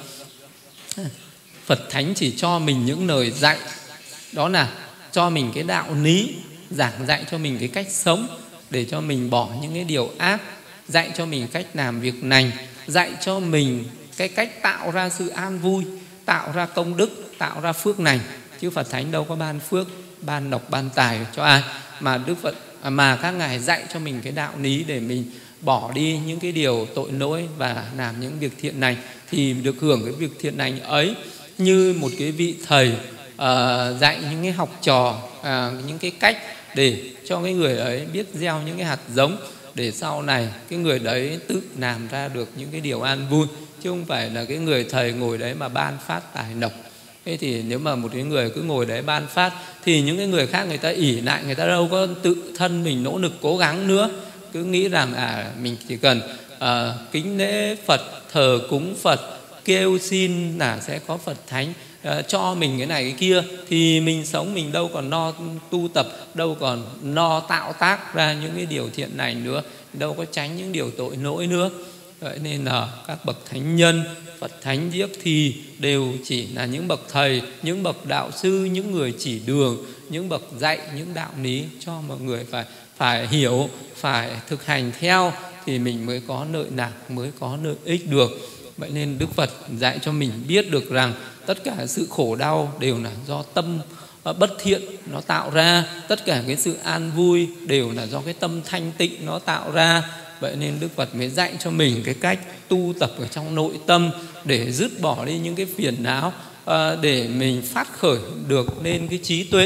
Phật Thánh chỉ cho mình những lời dạy, đó là cho mình cái đạo lý, giảng dạy cho mình cái cách sống để cho mình bỏ những cái điều ác, dạy cho mình cách làm việc lành, dạy cho mình cái cách tạo ra sự an vui, tạo ra công đức, tạo ra phước lành. Chứ Phật Thánh đâu có ban phước, ban lộc, ban tài cho ai. Mà Đức Phật mà các ngài dạy cho mình cái đạo lý để mình bỏ đi những cái điều tội lỗi và làm những việc thiện lành, thì được hưởng cái việc thiện lành ấy như một cái vị thầy uh, dạy những cái học trò uh, những cái cách để cho cái người ấy biết gieo những cái hạt giống, để sau này cái người đấy tự làm ra được những cái điều an vui, chứ không phải là cái người thầy ngồi đấy mà ban phát tài lộc. Thế thì nếu mà một cái người cứ ngồi đấy ban phát, thì những cái người khác người ta ỷ lại, người ta đâu có tự thân mình nỗ lực cố gắng nữa, cứ nghĩ rằng à mình chỉ cần à, kính lễ Phật, thờ cúng Phật, kêu xin là sẽ có Phật Thánh à, cho mình cái này cái kia, thì mình sống mình đâu còn no tu tập, đâu còn no tạo tác ra những cái điều thiện lành nữa, đâu có tránh những điều tội lỗi nữa. Vậy nên là các bậc thánh nhân, Phật Thánh Diếp thì đều chỉ là những bậc thầy, những bậc đạo sư, những người chỉ đường, những bậc dạy những đạo lý cho mọi người phải phải hiểu, phải thực hành theo, thì mình mới có lợi lạc, mới có lợi ích được. Vậy nên Đức Phật dạy cho mình biết được rằng tất cả sự khổ đau đều là do tâm bất thiện nó tạo ra, tất cả cái sự an vui đều là do cái tâm thanh tịnh nó tạo ra. Vậy nên Đức Phật mới dạy cho mình cái cách tu tập ở trong nội tâm để dứt bỏ đi những cái phiền não, để mình phát khởi được nên cái trí tuệ.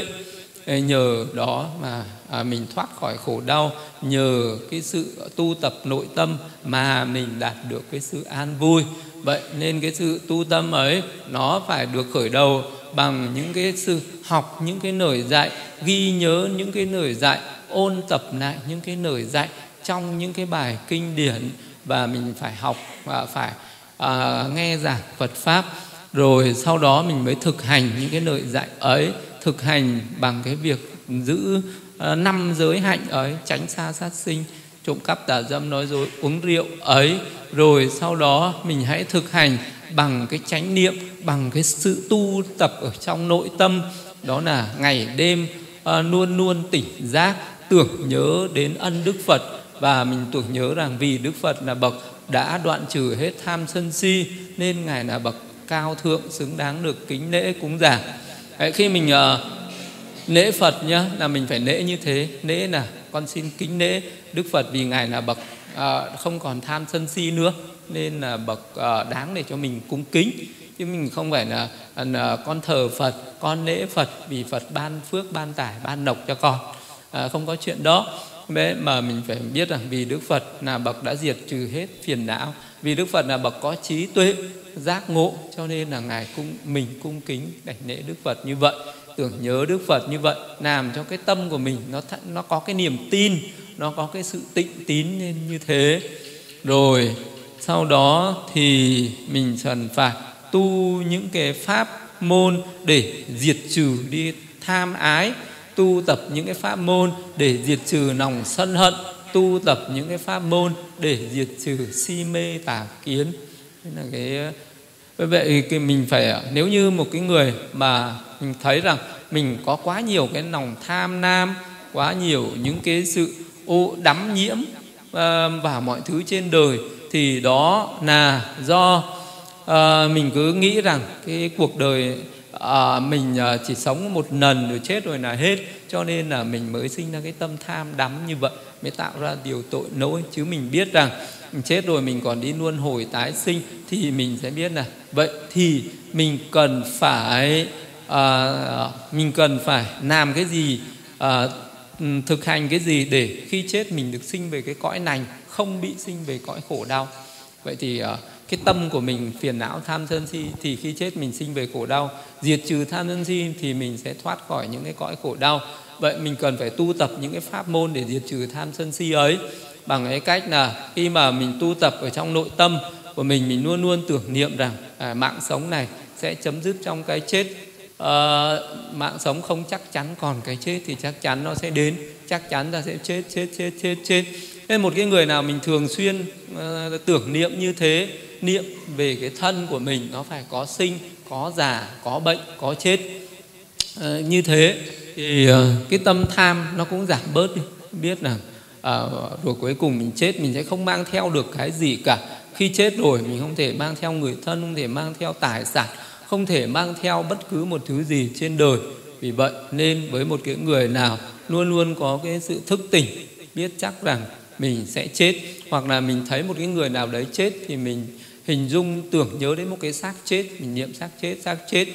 Nhờ đó mà mình thoát khỏi khổ đau, nhờ cái sự tu tập nội tâm mà mình đạt được cái sự an vui. Vậy nên cái sự tu tâm ấy nó phải được khởi đầu bằng những cái sự học những cái lời dạy, ghi nhớ những cái lời dạy, ôn tập lại những cái lời dạy trong những cái bài kinh điển, và mình phải học và phải à, nghe giảng Phật Pháp, rồi sau đó mình mới thực hành những cái lời dạy ấy, thực hành bằng cái việc giữ à, năm giới hạnh ấy, tránh xa sát sinh, trộm cắp, tà dâm, nói dối, uống rượu ấy. Rồi sau đó mình hãy thực hành bằng cái chánh niệm, bằng cái sự tu tập ở trong nội tâm, đó là ngày đêm à, luôn luôn tỉnh giác, tưởng nhớ đến ân Đức Phật. Và mình tưởng nhớ rằng vì Đức Phật là bậc đã đoạn trừ hết tham sân si, nên ngài là bậc cao thượng, xứng đáng được kính lễ cúng dường. Đấy, khi mình uh, lễ Phật nhá, là mình phải lễ như thế. Lễ là con xin kính lễ Đức Phật vì ngài là bậc uh, không còn tham sân si nữa, nên là bậc uh, đáng để cho mình cúng kính. Chứ mình không phải là uh, con thờ Phật, con lễ Phật vì Phật ban phước, ban tài, ban lộc cho con. Uh, không có chuyện đó. Mà mình phải biết rằng vì Đức Phật là bậc đã diệt trừ hết phiền não, vì Đức Phật là bậc có trí tuệ, giác ngộ, cho nên là ngài cung mình cung kính đảnh lễ Đức Phật như vậy, tưởng nhớ Đức Phật như vậy, làm cho cái tâm của mình nó nó có cái niềm tin, nó có cái sự tịnh tín nên như thế. Rồi sau đó thì mình cần phải tu những cái pháp môn để diệt trừ đi tham ái, tu tập những cái pháp môn để diệt trừ lòng sân hận, tu tập những cái pháp môn để diệt trừ si mê tà kiến. Thế là cái Vì vậy thì mình phải, nếu như một cái người mà mình thấy rằng mình có quá nhiều cái lòng tham lam, quá nhiều những cái sự ô đắm nhiễm vào mọi thứ trên đời, thì đó là do à, mình cứ nghĩ rằng cái cuộc đời à, mình chỉ sống một lần rồi chết rồi là hết, cho nên là mình mới sinh ra cái tâm tham đắm như vậy, mới tạo ra điều tội lỗi. Chứ mình biết rằng mình chết rồi mình còn đi luân hồi tái sinh, thì mình sẽ biết là vậy thì mình cần phải à, mình cần phải làm cái gì, à, thực hành cái gì để khi chết mình được sinh về cái cõi lành, không bị sinh về cõi khổ đau. Vậy thì à, cái tâm của mình phiền não tham sân si, thì khi chết mình sinh về khổ đau. Diệt trừ tham sân si thì mình sẽ thoát khỏi những cái cõi khổ đau. Vậy mình cần phải tu tập những cái pháp môn để diệt trừ tham sân si ấy, bằng cái cách là khi mà mình tu tập ở trong nội tâm của mình, mình luôn luôn tưởng niệm rằng à, mạng sống này sẽ chấm dứt trong cái chết. à, Mạng sống không chắc chắn, còn cái chết thì chắc chắn nó sẽ đến, chắc chắn ta sẽ chết chết chết chết chết. Nên một cái người nào mình thường xuyên uh, tưởng niệm như thế, niệm về cái thân của mình nó phải có sinh, có già, có bệnh, có chết, uh, như thế thì uh, cái tâm tham nó cũng giảm bớt đi. Biết rằng À, rồi cuối cùng mình chết mình sẽ không mang theo được cái gì cả. Khi chết rồi mình không thể mang theo người thân, không thể mang theo tài sản, không thể mang theo bất cứ một thứ gì trên đời. Vì vậy nên với một cái người nào luôn luôn có cái sự thức tỉnh, biết chắc rằng mình sẽ chết, hoặc là mình thấy một cái người nào đấy chết thì mình hình dung tưởng nhớ đến một cái xác chết, mình niệm xác chết, xác chết,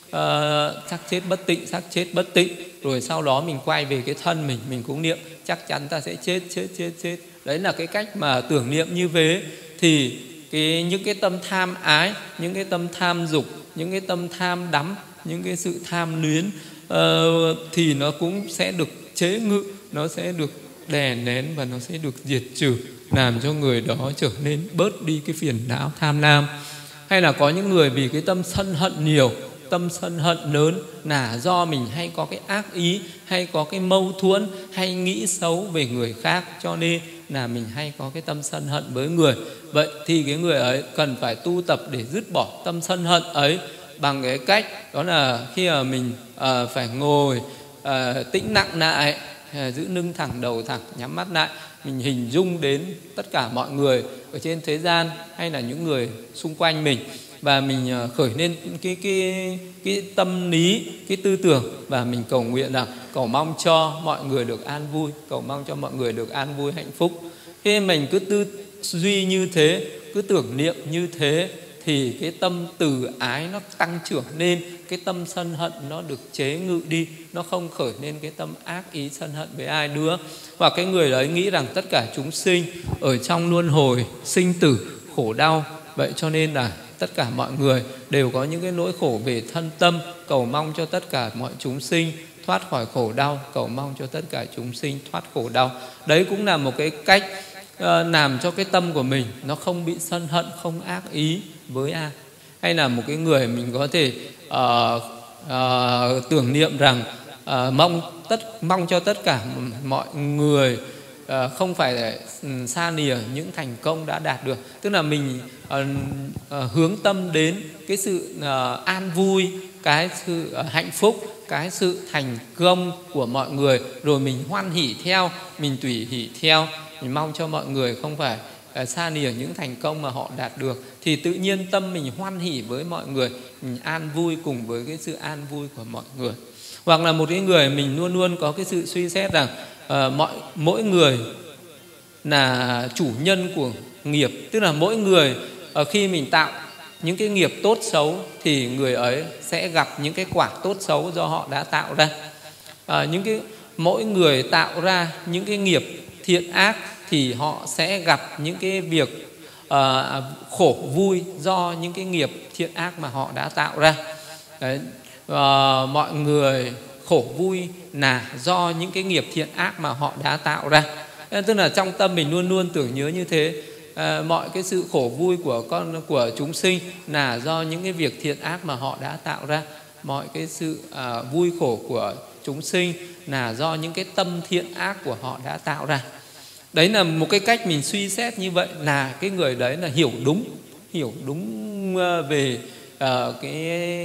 uh, xác chết bất tịnh, xác chết bất tịnh. Rồi sau đó mình quay về cái thân mình, mình cũng niệm chắc chắn ta sẽ chết, chết, chết, chết. Đấy là cái cách mà tưởng niệm như thế. Thì cái, những cái tâm tham ái, những cái tâm tham dục, những cái tâm tham đắm, những cái sự tham luyến uh, thì nó cũng sẽ được chế ngự, nó sẽ được đè nén và nó sẽ được diệt trừ, làm cho người đó trở nên bớt đi cái phiền não tham lam. Hay là có những người vì cái tâm sân hận nhiều, tâm sân hận lớn là do mình hay có cái ác ý, hay có cái mâu thuẫn, hay nghĩ xấu về người khác, cho nên là mình hay có cái tâm sân hận với người. Vậy thì cái người ấy cần phải tu tập để dứt bỏ tâm sân hận ấy bằng cái cách đó là khi mà mình uh, phải ngồi uh, tĩnh lặng lại, uh, giữ lưng thẳng, đầu thẳng, nhắm mắt lại. Mình hình dung đến tất cả mọi người ở trên thế gian hay là những người xung quanh mình, và mình khởi lên cái, cái, cái tâm lý, cái tư tưởng, và mình cầu nguyện rằng cầu mong cho mọi người được an vui, cầu mong cho mọi người được an vui hạnh phúc. Khi mình cứ tư duy như thế, cứ tưởng niệm như thế, thì cái tâm từ ái nó tăng trưởng lên, cái tâm sân hận nó được chế ngự đi, nó không khởi lên cái tâm ác ý sân hận với ai nữa. Và cái người đấy nghĩ rằng tất cả chúng sinh ở trong luân hồi sinh tử khổ đau. Vậy cho nên là tất cả mọi người đều có những cái nỗi khổ về thân tâm, cầu mong cho tất cả mọi chúng sinh thoát khỏi khổ đau, cầu mong cho tất cả chúng sinh thoát khổ đau. Đấy cũng là một cái cách uh, làm cho cái tâm của mình nó không bị sân hận, không ác ý với ai. Hay là một cái người mình có thể uh, uh, tưởng niệm rằng uh, mong tất mong cho tất cả mọi người uh, không phải xa lìa những thành công đã đạt được. Tức là mình uh, uh, hướng tâm đến cái sự uh, an vui, cái sự uh, hạnh phúc, cái sự thành công của mọi người, rồi mình hoan hỉ theo, mình tùy hỷ theo. Mình mong cho mọi người không phải uh, xa lìa những thành công mà họ đạt được, thì tự nhiên tâm mình hoan hỉ với mọi người, mình an vui cùng với cái sự an vui của mọi người. Hoặc là một cái người mình luôn luôn có cái sự suy xét rằng uh, mọi mỗi người là chủ nhân của nghiệp. Tức là mỗi người uh, khi mình tạo những cái nghiệp tốt xấu thì người ấy sẽ gặp những cái quả tốt xấu do họ đã tạo ra. À, những cái mỗi người tạo ra những cái nghiệp thiện ác thì họ sẽ gặp những cái việc uh, khổ vui do những cái nghiệp thiện ác mà họ đã tạo ra. Đấy. Uh, mọi người khổ vui là do những cái nghiệp thiện ác mà họ đã tạo ra. Tức là trong tâm mình luôn luôn tưởng nhớ như thế. À, mọi cái sự khổ vui của con của chúng sinh là do những cái việc thiện ác mà họ đã tạo ra. Mọi cái sự à, vui khổ của chúng sinh là do những cái tâm thiện ác của họ đã tạo ra. Đấy là một cái cách mình suy xét như vậy, là cái người đấy là hiểu đúng, hiểu đúng về uh, cái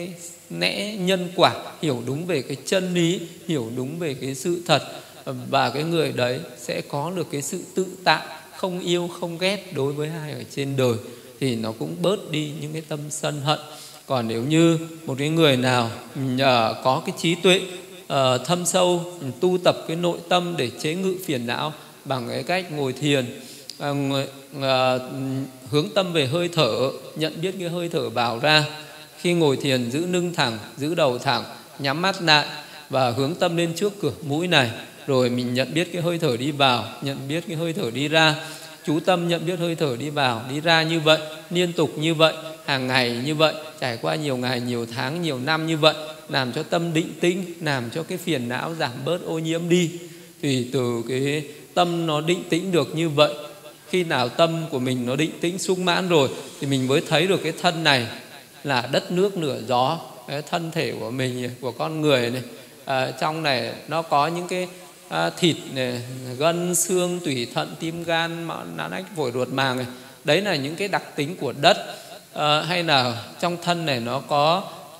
lẽ nhân quả, hiểu đúng về cái chân lý, hiểu đúng về cái sự thật. Và cái người đấy sẽ có được cái sự tự tại, không yêu không ghét đối với ai ở trên đời, thì nó cũng bớt đi những cái tâm sân hận. Còn nếu như một cái người nào uh, có cái trí tuệ uh, thâm sâu, tu tập cái nội tâm để chế ngự phiền não bằng cái cách ngồi thiền, uh, uh, hướng tâm về hơi thở, nhận biết cái hơi thở vào ra. Khi ngồi thiền giữ lưng thẳng, giữ đầu thẳng, nhắm mắt lại và hướng tâm lên trước cửa mũi này. Rồi mình nhận biết cái hơi thở đi vào, nhận biết cái hơi thở đi ra. Chú tâm nhận biết hơi thở đi vào, đi ra như vậy, liên tục như vậy, hàng ngày như vậy, trải qua nhiều ngày, nhiều tháng, nhiều năm như vậy, làm cho tâm định tĩnh, làm cho cái phiền não giảm bớt, ô nhiễm đi. Thì từ cái tâm nó định tĩnh được như vậy, khi nào tâm của mình nó định tĩnh sung mãn rồi, thì mình mới thấy được cái thân này là đất nước lửa gió. Cái thân thể của mình, của con người này, à, trong này nó có những cái à, thịt này, gân, xương, tủy, thận, tim, gan, não, nách, phổi, ruột, màng này. Đấy là những cái đặc tính của đất. À, hay là trong thân này nó có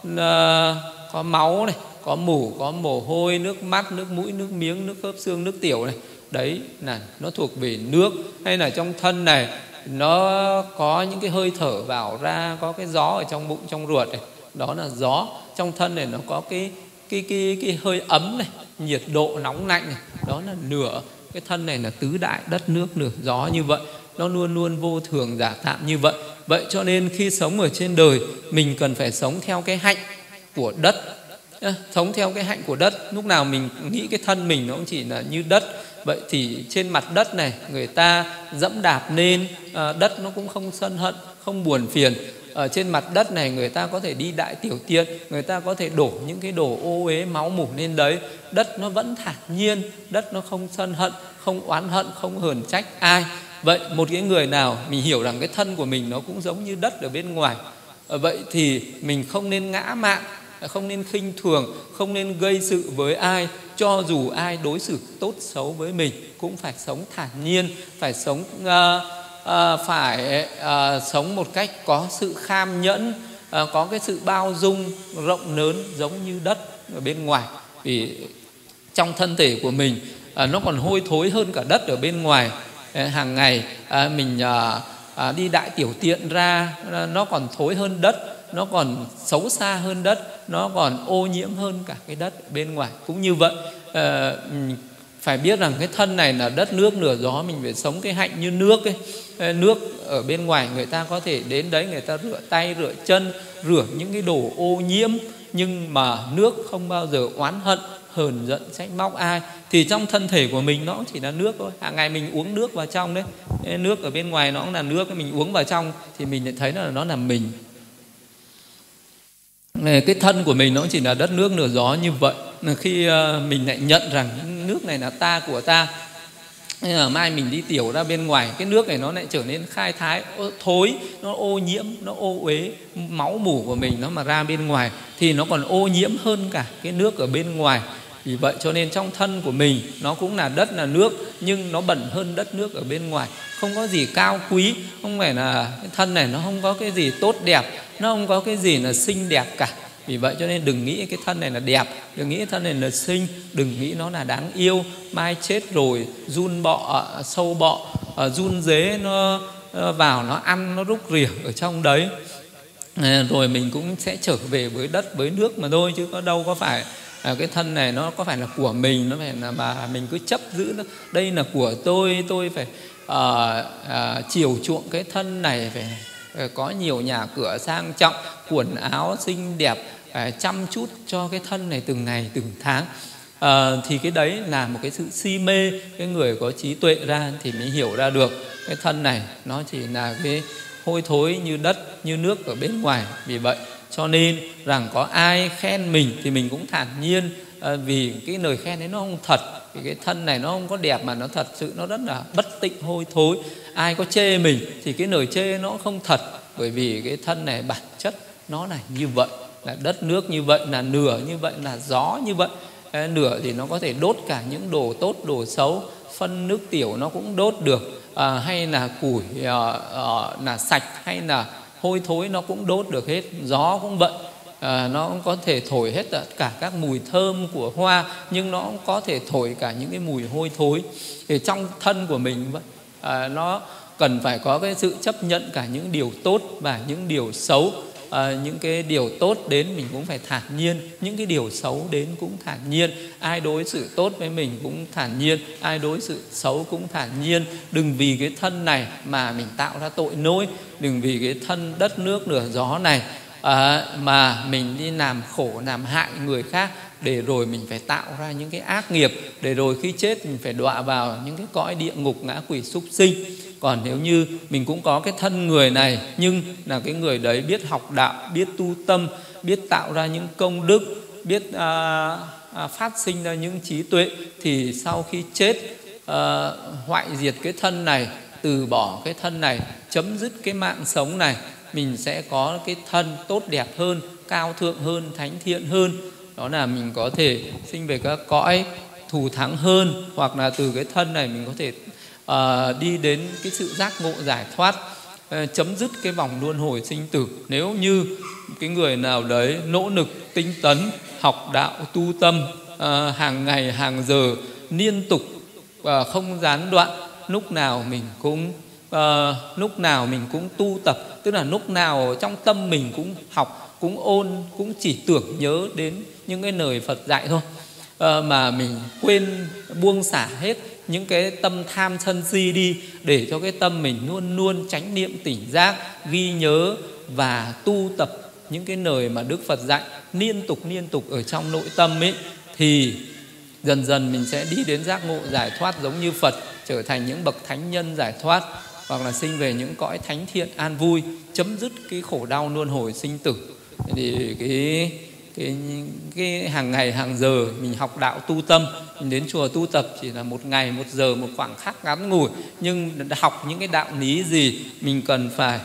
à, có máu này, có mủ, có mồ hôi, nước mắt, nước mũi, nước miếng, nước khớp xương, nước tiểu này. Đấy là nó thuộc về nước. Hay là trong thân này nó có những cái hơi thở vào ra, có cái gió ở trong bụng, trong ruột này, đó là gió. Trong thân này nó có cái cái cái cái hơi ấm này, nhiệt độ nóng lạnh này, đó là lửa. Cái thân này là tứ đại đất nước lửa gió như vậy, nó luôn luôn vô thường giả tạm như vậy. Vậy cho nên khi sống ở trên đời, mình cần phải sống theo cái hạnh của đất. Sống theo cái hạnh của đất. Lúc nào mình nghĩ cái thân mình nó cũng chỉ là như đất. Vậy thì trên mặt đất này người ta dẫm đạp lên, à, đất nó cũng không sân hận, không buồn phiền. Ở trên mặt đất này người ta có thể đi đại tiểu tiện, người ta có thể đổ những cái đồ ô uế máu mủ lên đấy, đất nó vẫn thản nhiên, đất nó không sân hận, không oán hận, không hờn trách ai. Vậy một cái người nào mình hiểu rằng cái thân của mình nó cũng giống như đất ở bên ngoài, vậy thì mình không nên ngã mạn, không nên khinh thường, không nên gây sự với ai. Cho dù ai đối xử tốt xấu với mình cũng phải sống thản nhiên, phải sống uh, uh, phải uh, sống một cách có sự kham nhẫn, uh, có cái sự bao dung rộng lớn giống như đất ở bên ngoài. Vì trong thân thể của mình uh, nó còn hôi thối hơn cả đất ở bên ngoài. uh, Hàng ngày uh, mình uh, uh, đi đại tiểu tiện ra, uh, nó còn thối hơn đất, nó còn xấu xa hơn đất, nó còn ô nhiễm hơn cả cái đất bên ngoài. Cũng như vậy, à, phải biết rằng cái thân này là đất nước lửa gió, mình phải sống cái hạnh như nước ấy. Nước ở bên ngoài người ta có thể đến đấy, người ta rửa tay, rửa chân, rửa những cái đồ ô nhiễm, nhưng mà nước không bao giờ oán hận, hờn giận, trách móc ai. Thì trong thân thể của mình nó cũng chỉ là nước thôi. Hàng ngày mình uống nước vào trong đấy, nước ở bên ngoài nó cũng là nước, mình uống vào trong thì mình lại thấy là nó là mình. Cái thân của mình nó chỉ là đất nước lửa gió như vậy. Khi mình lại nhận rằng nước này là ta, của ta, nên là mai mình đi tiểu ra bên ngoài, cái nước này nó lại trở nên khai thái, thối, nó ô nhiễm, nó ô uế, máu mủ của mình nó mà ra bên ngoài thì nó còn ô nhiễm hơn cả cái nước ở bên ngoài. Vì vậy cho nên trong thân của mình nó cũng là đất là nước, nhưng nó bẩn hơn đất nước ở bên ngoài. Không có gì cao quý, không phải là cái thân này nó không có cái gì tốt đẹp, nó không có cái gì là xinh đẹp cả. Vì vậy cho nên đừng nghĩ cái thân này là đẹp, đừng nghĩ cái thân này là xinh, đừng nghĩ nó là đáng yêu. Mai chết rồi, giun bọ, sâu bọ, giun dế nó vào nó ăn, nó rúc rỉa ở trong đấy, rồi mình cũng sẽ trở về với đất với nước mà thôi, chứ có đâu có phải à, cái thân này nó có phải là của mình, nó phải là mà mình cứ chấp giữ nó, đây là của tôi, tôi phải à, à, chiều chuộng cái thân này, phải à, có nhiều nhà cửa sang trọng, quần áo xinh đẹp, à, chăm chút cho cái thân này từng ngày từng tháng. À, thì cái đấy là một cái sự si mê. Cái người có trí tuệ ra thì mới hiểu ra được cái thân này nó chỉ là cái hôi thối như đất, như nước ở bên ngoài. Vì vậy cho nên rằng có ai khen mình thì mình cũng thản nhiên, à, vì cái lời khen đấy nó không thật. Vì cái thân này nó không có đẹp mà nó thật sự nó rất là bất tịnh, hôi thối. Ai có chê mình thì cái lời chê nó không thật, bởi vì cái thân này bản chất nó là như vậy, là đất nước như vậy, là lửa như vậy, là gió như vậy. Lửa thì nó có thể đốt cả những đồ tốt, đồ xấu, phân nước tiểu nó cũng đốt được, à, hay là củi à, à, là sạch hay là hôi thối nó cũng đốt được hết. Gió cũng vậy, à, nó cũng có thể thổi hết tất cả các mùi thơm của hoa, nhưng nó cũng có thể thổi cả những cái mùi hôi thối. Thì trong thân của mình vậy, à, nó cần phải có cái sự chấp nhận cả những điều tốt và những điều xấu. À, những cái điều tốt đến mình cũng phải thản nhiên, những cái điều xấu đến cũng thản nhiên. Ai đối xử tốt với mình cũng thản nhiên, ai đối xử xấu cũng thản nhiên. Đừng vì cái thân này mà mình tạo ra tội lỗi, đừng vì cái thân đất nước lửa gió này à, mà mình đi làm khổ làm hại người khác, để rồi mình phải tạo ra những cái ác nghiệp, để rồi khi chết mình phải đọa vào những cái cõi địa ngục ngã quỷ súc sinh. Còn nếu như mình cũng có cái thân người này, nhưng là cái người đấy biết học đạo, biết tu tâm, biết tạo ra những công đức, biết à, à, phát sinh ra những trí tuệ, thì sau khi chết à, hoại diệt cái thân này, từ bỏ cái thân này, chấm dứt cái mạng sống này, mình sẽ có cái thân tốt đẹp hơn, cao thượng hơn, thánh thiện hơn. Đó là mình có thể sinh về các cõi thù thắng hơn, hoặc là từ cái thân này mình có thể À, đi đến cái sự giác ngộ giải thoát, à, chấm dứt cái vòng luân hồi sinh tử. Nếu như cái người nào đấy nỗ lực tinh tấn, học đạo, tu tâm à, hàng ngày hàng giờ liên tục, à, không gián đoạn, lúc nào mình cũng à, lúc nào mình cũng tu tập, tức là lúc nào trong tâm mình cũng học, cũng ôn, cũng chỉ tưởng nhớ đến những cái lời Phật dạy thôi, à, mà mình quên buông xả hết những cái tâm tham sân si đi, để cho cái tâm mình luôn luôn chánh niệm tỉnh giác, ghi nhớ và tu tập những cái lời mà Đức Phật dạy liên tục liên tục ở trong nội tâm ấy, thì dần dần mình sẽ đi đến giác ngộ giải thoát giống như Phật, trở thành những bậc thánh nhân giải thoát, hoặc là sinh về những cõi thánh thiện an vui, chấm dứt cái khổ đau luân hồi sinh tử. Thì cái Cái, cái hàng ngày hàng giờ mình học đạo tu tâm, mình đến chùa tu tập chỉ là một ngày một giờ, một khoảng khắc ngắn ngủi, nhưng học những cái đạo lý gì mình cần phải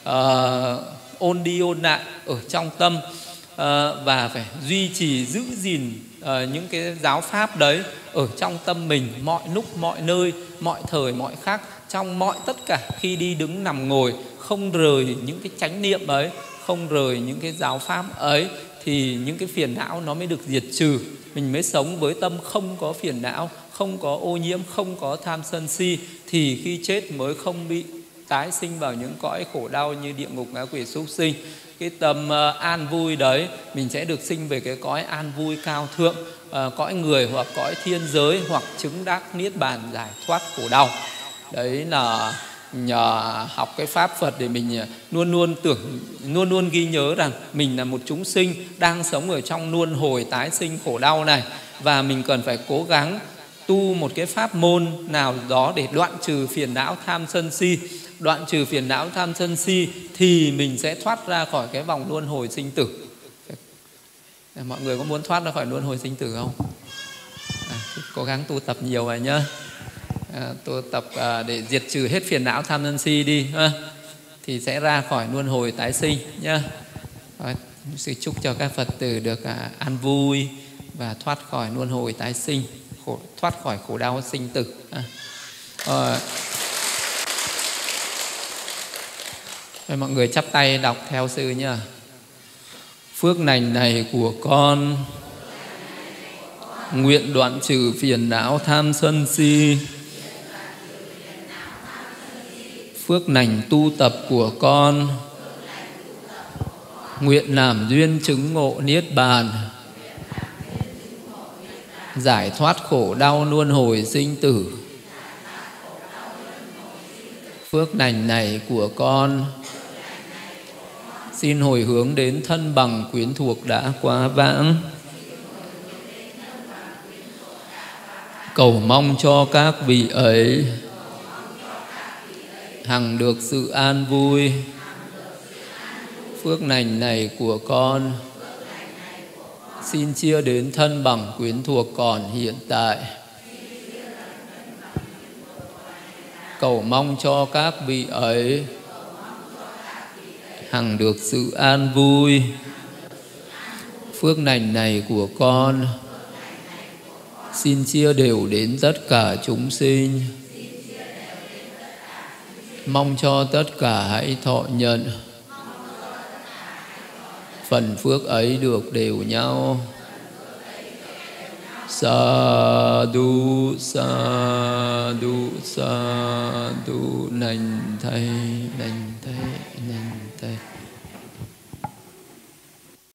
uh, ôn đi ôn lại ở trong tâm, uh, và phải duy trì giữ gìn uh, những cái giáo pháp đấy ở trong tâm mình mọi lúc mọi nơi, mọi thời mọi khắc, trong mọi tất cả khi đi đứng nằm ngồi, không rời những cái chánh niệm ấy, không rời những cái giáo pháp ấy, thì những cái phiền não nó mới được diệt trừ. Mình mới sống với tâm không có phiền não, không có ô nhiễm, không có tham sân si, thì khi chết mới không bị tái sinh vào những cõi khổ đau như địa ngục ngã quỷ súc sinh. Cái tâm uh, an vui đấy, mình sẽ được sinh về cái cõi an vui cao thượng, uh, cõi người hoặc cõi thiên giới, hoặc chứng đắc niết bàn giải thoát khổ đau. Đấy là nhờ học cái pháp Phật để mình luôn luôn tưởng, luôn luôn ghi nhớ rằng mình là một chúng sinh đang sống ở trong luân hồi tái sinh khổ đau này, và mình cần phải cố gắng tu một cái pháp môn nào đó để đoạn trừ phiền não tham sân si. Đoạn trừ phiền não tham sân si thì mình sẽ thoát ra khỏi cái vòng luân hồi sinh tử. Mọi người có muốn thoát ra khỏi luân hồi sinh tử không? À, cố gắng tu tập nhiều vậy nhá. À, tu tập à, để diệt trừ hết phiền não tham sân si đi ha, thì sẽ ra khỏi luân hồi tái sinh nhá. À, sư chúc cho các Phật tử được à, an vui và thoát khỏi luân hồi tái sinh, khổ, thoát khỏi khổ đau sinh tử. À. À, Rồi mọi người chắp tay đọc theo sư nhá. Phước lành này của con, nguyện đoạn trừ phiền não tham sân si. Phước lành tu tập của con, nguyện làm duyên chứng ngộ niết bàn, giải thoát khổ đau luân hồi sinh tử. Phước lành này của con, xin hồi hướng đến thân bằng quyến thuộc đã quá vãng, cầu mong cho các vị ấy hằng được sự an vui. Phước lành này của con, xin chia đến thân bằng quyến thuộc còn hiện tại, cầu mong cho các vị ấy hằng được sự an vui. Phước lành này của con, xin chia đều đến tất cả chúng sinh, mong cho tất cả hãy thọ nhận phần phước ấy được đều nhau. Sa du sa du sa du nành thầy nành thầy nành thầy.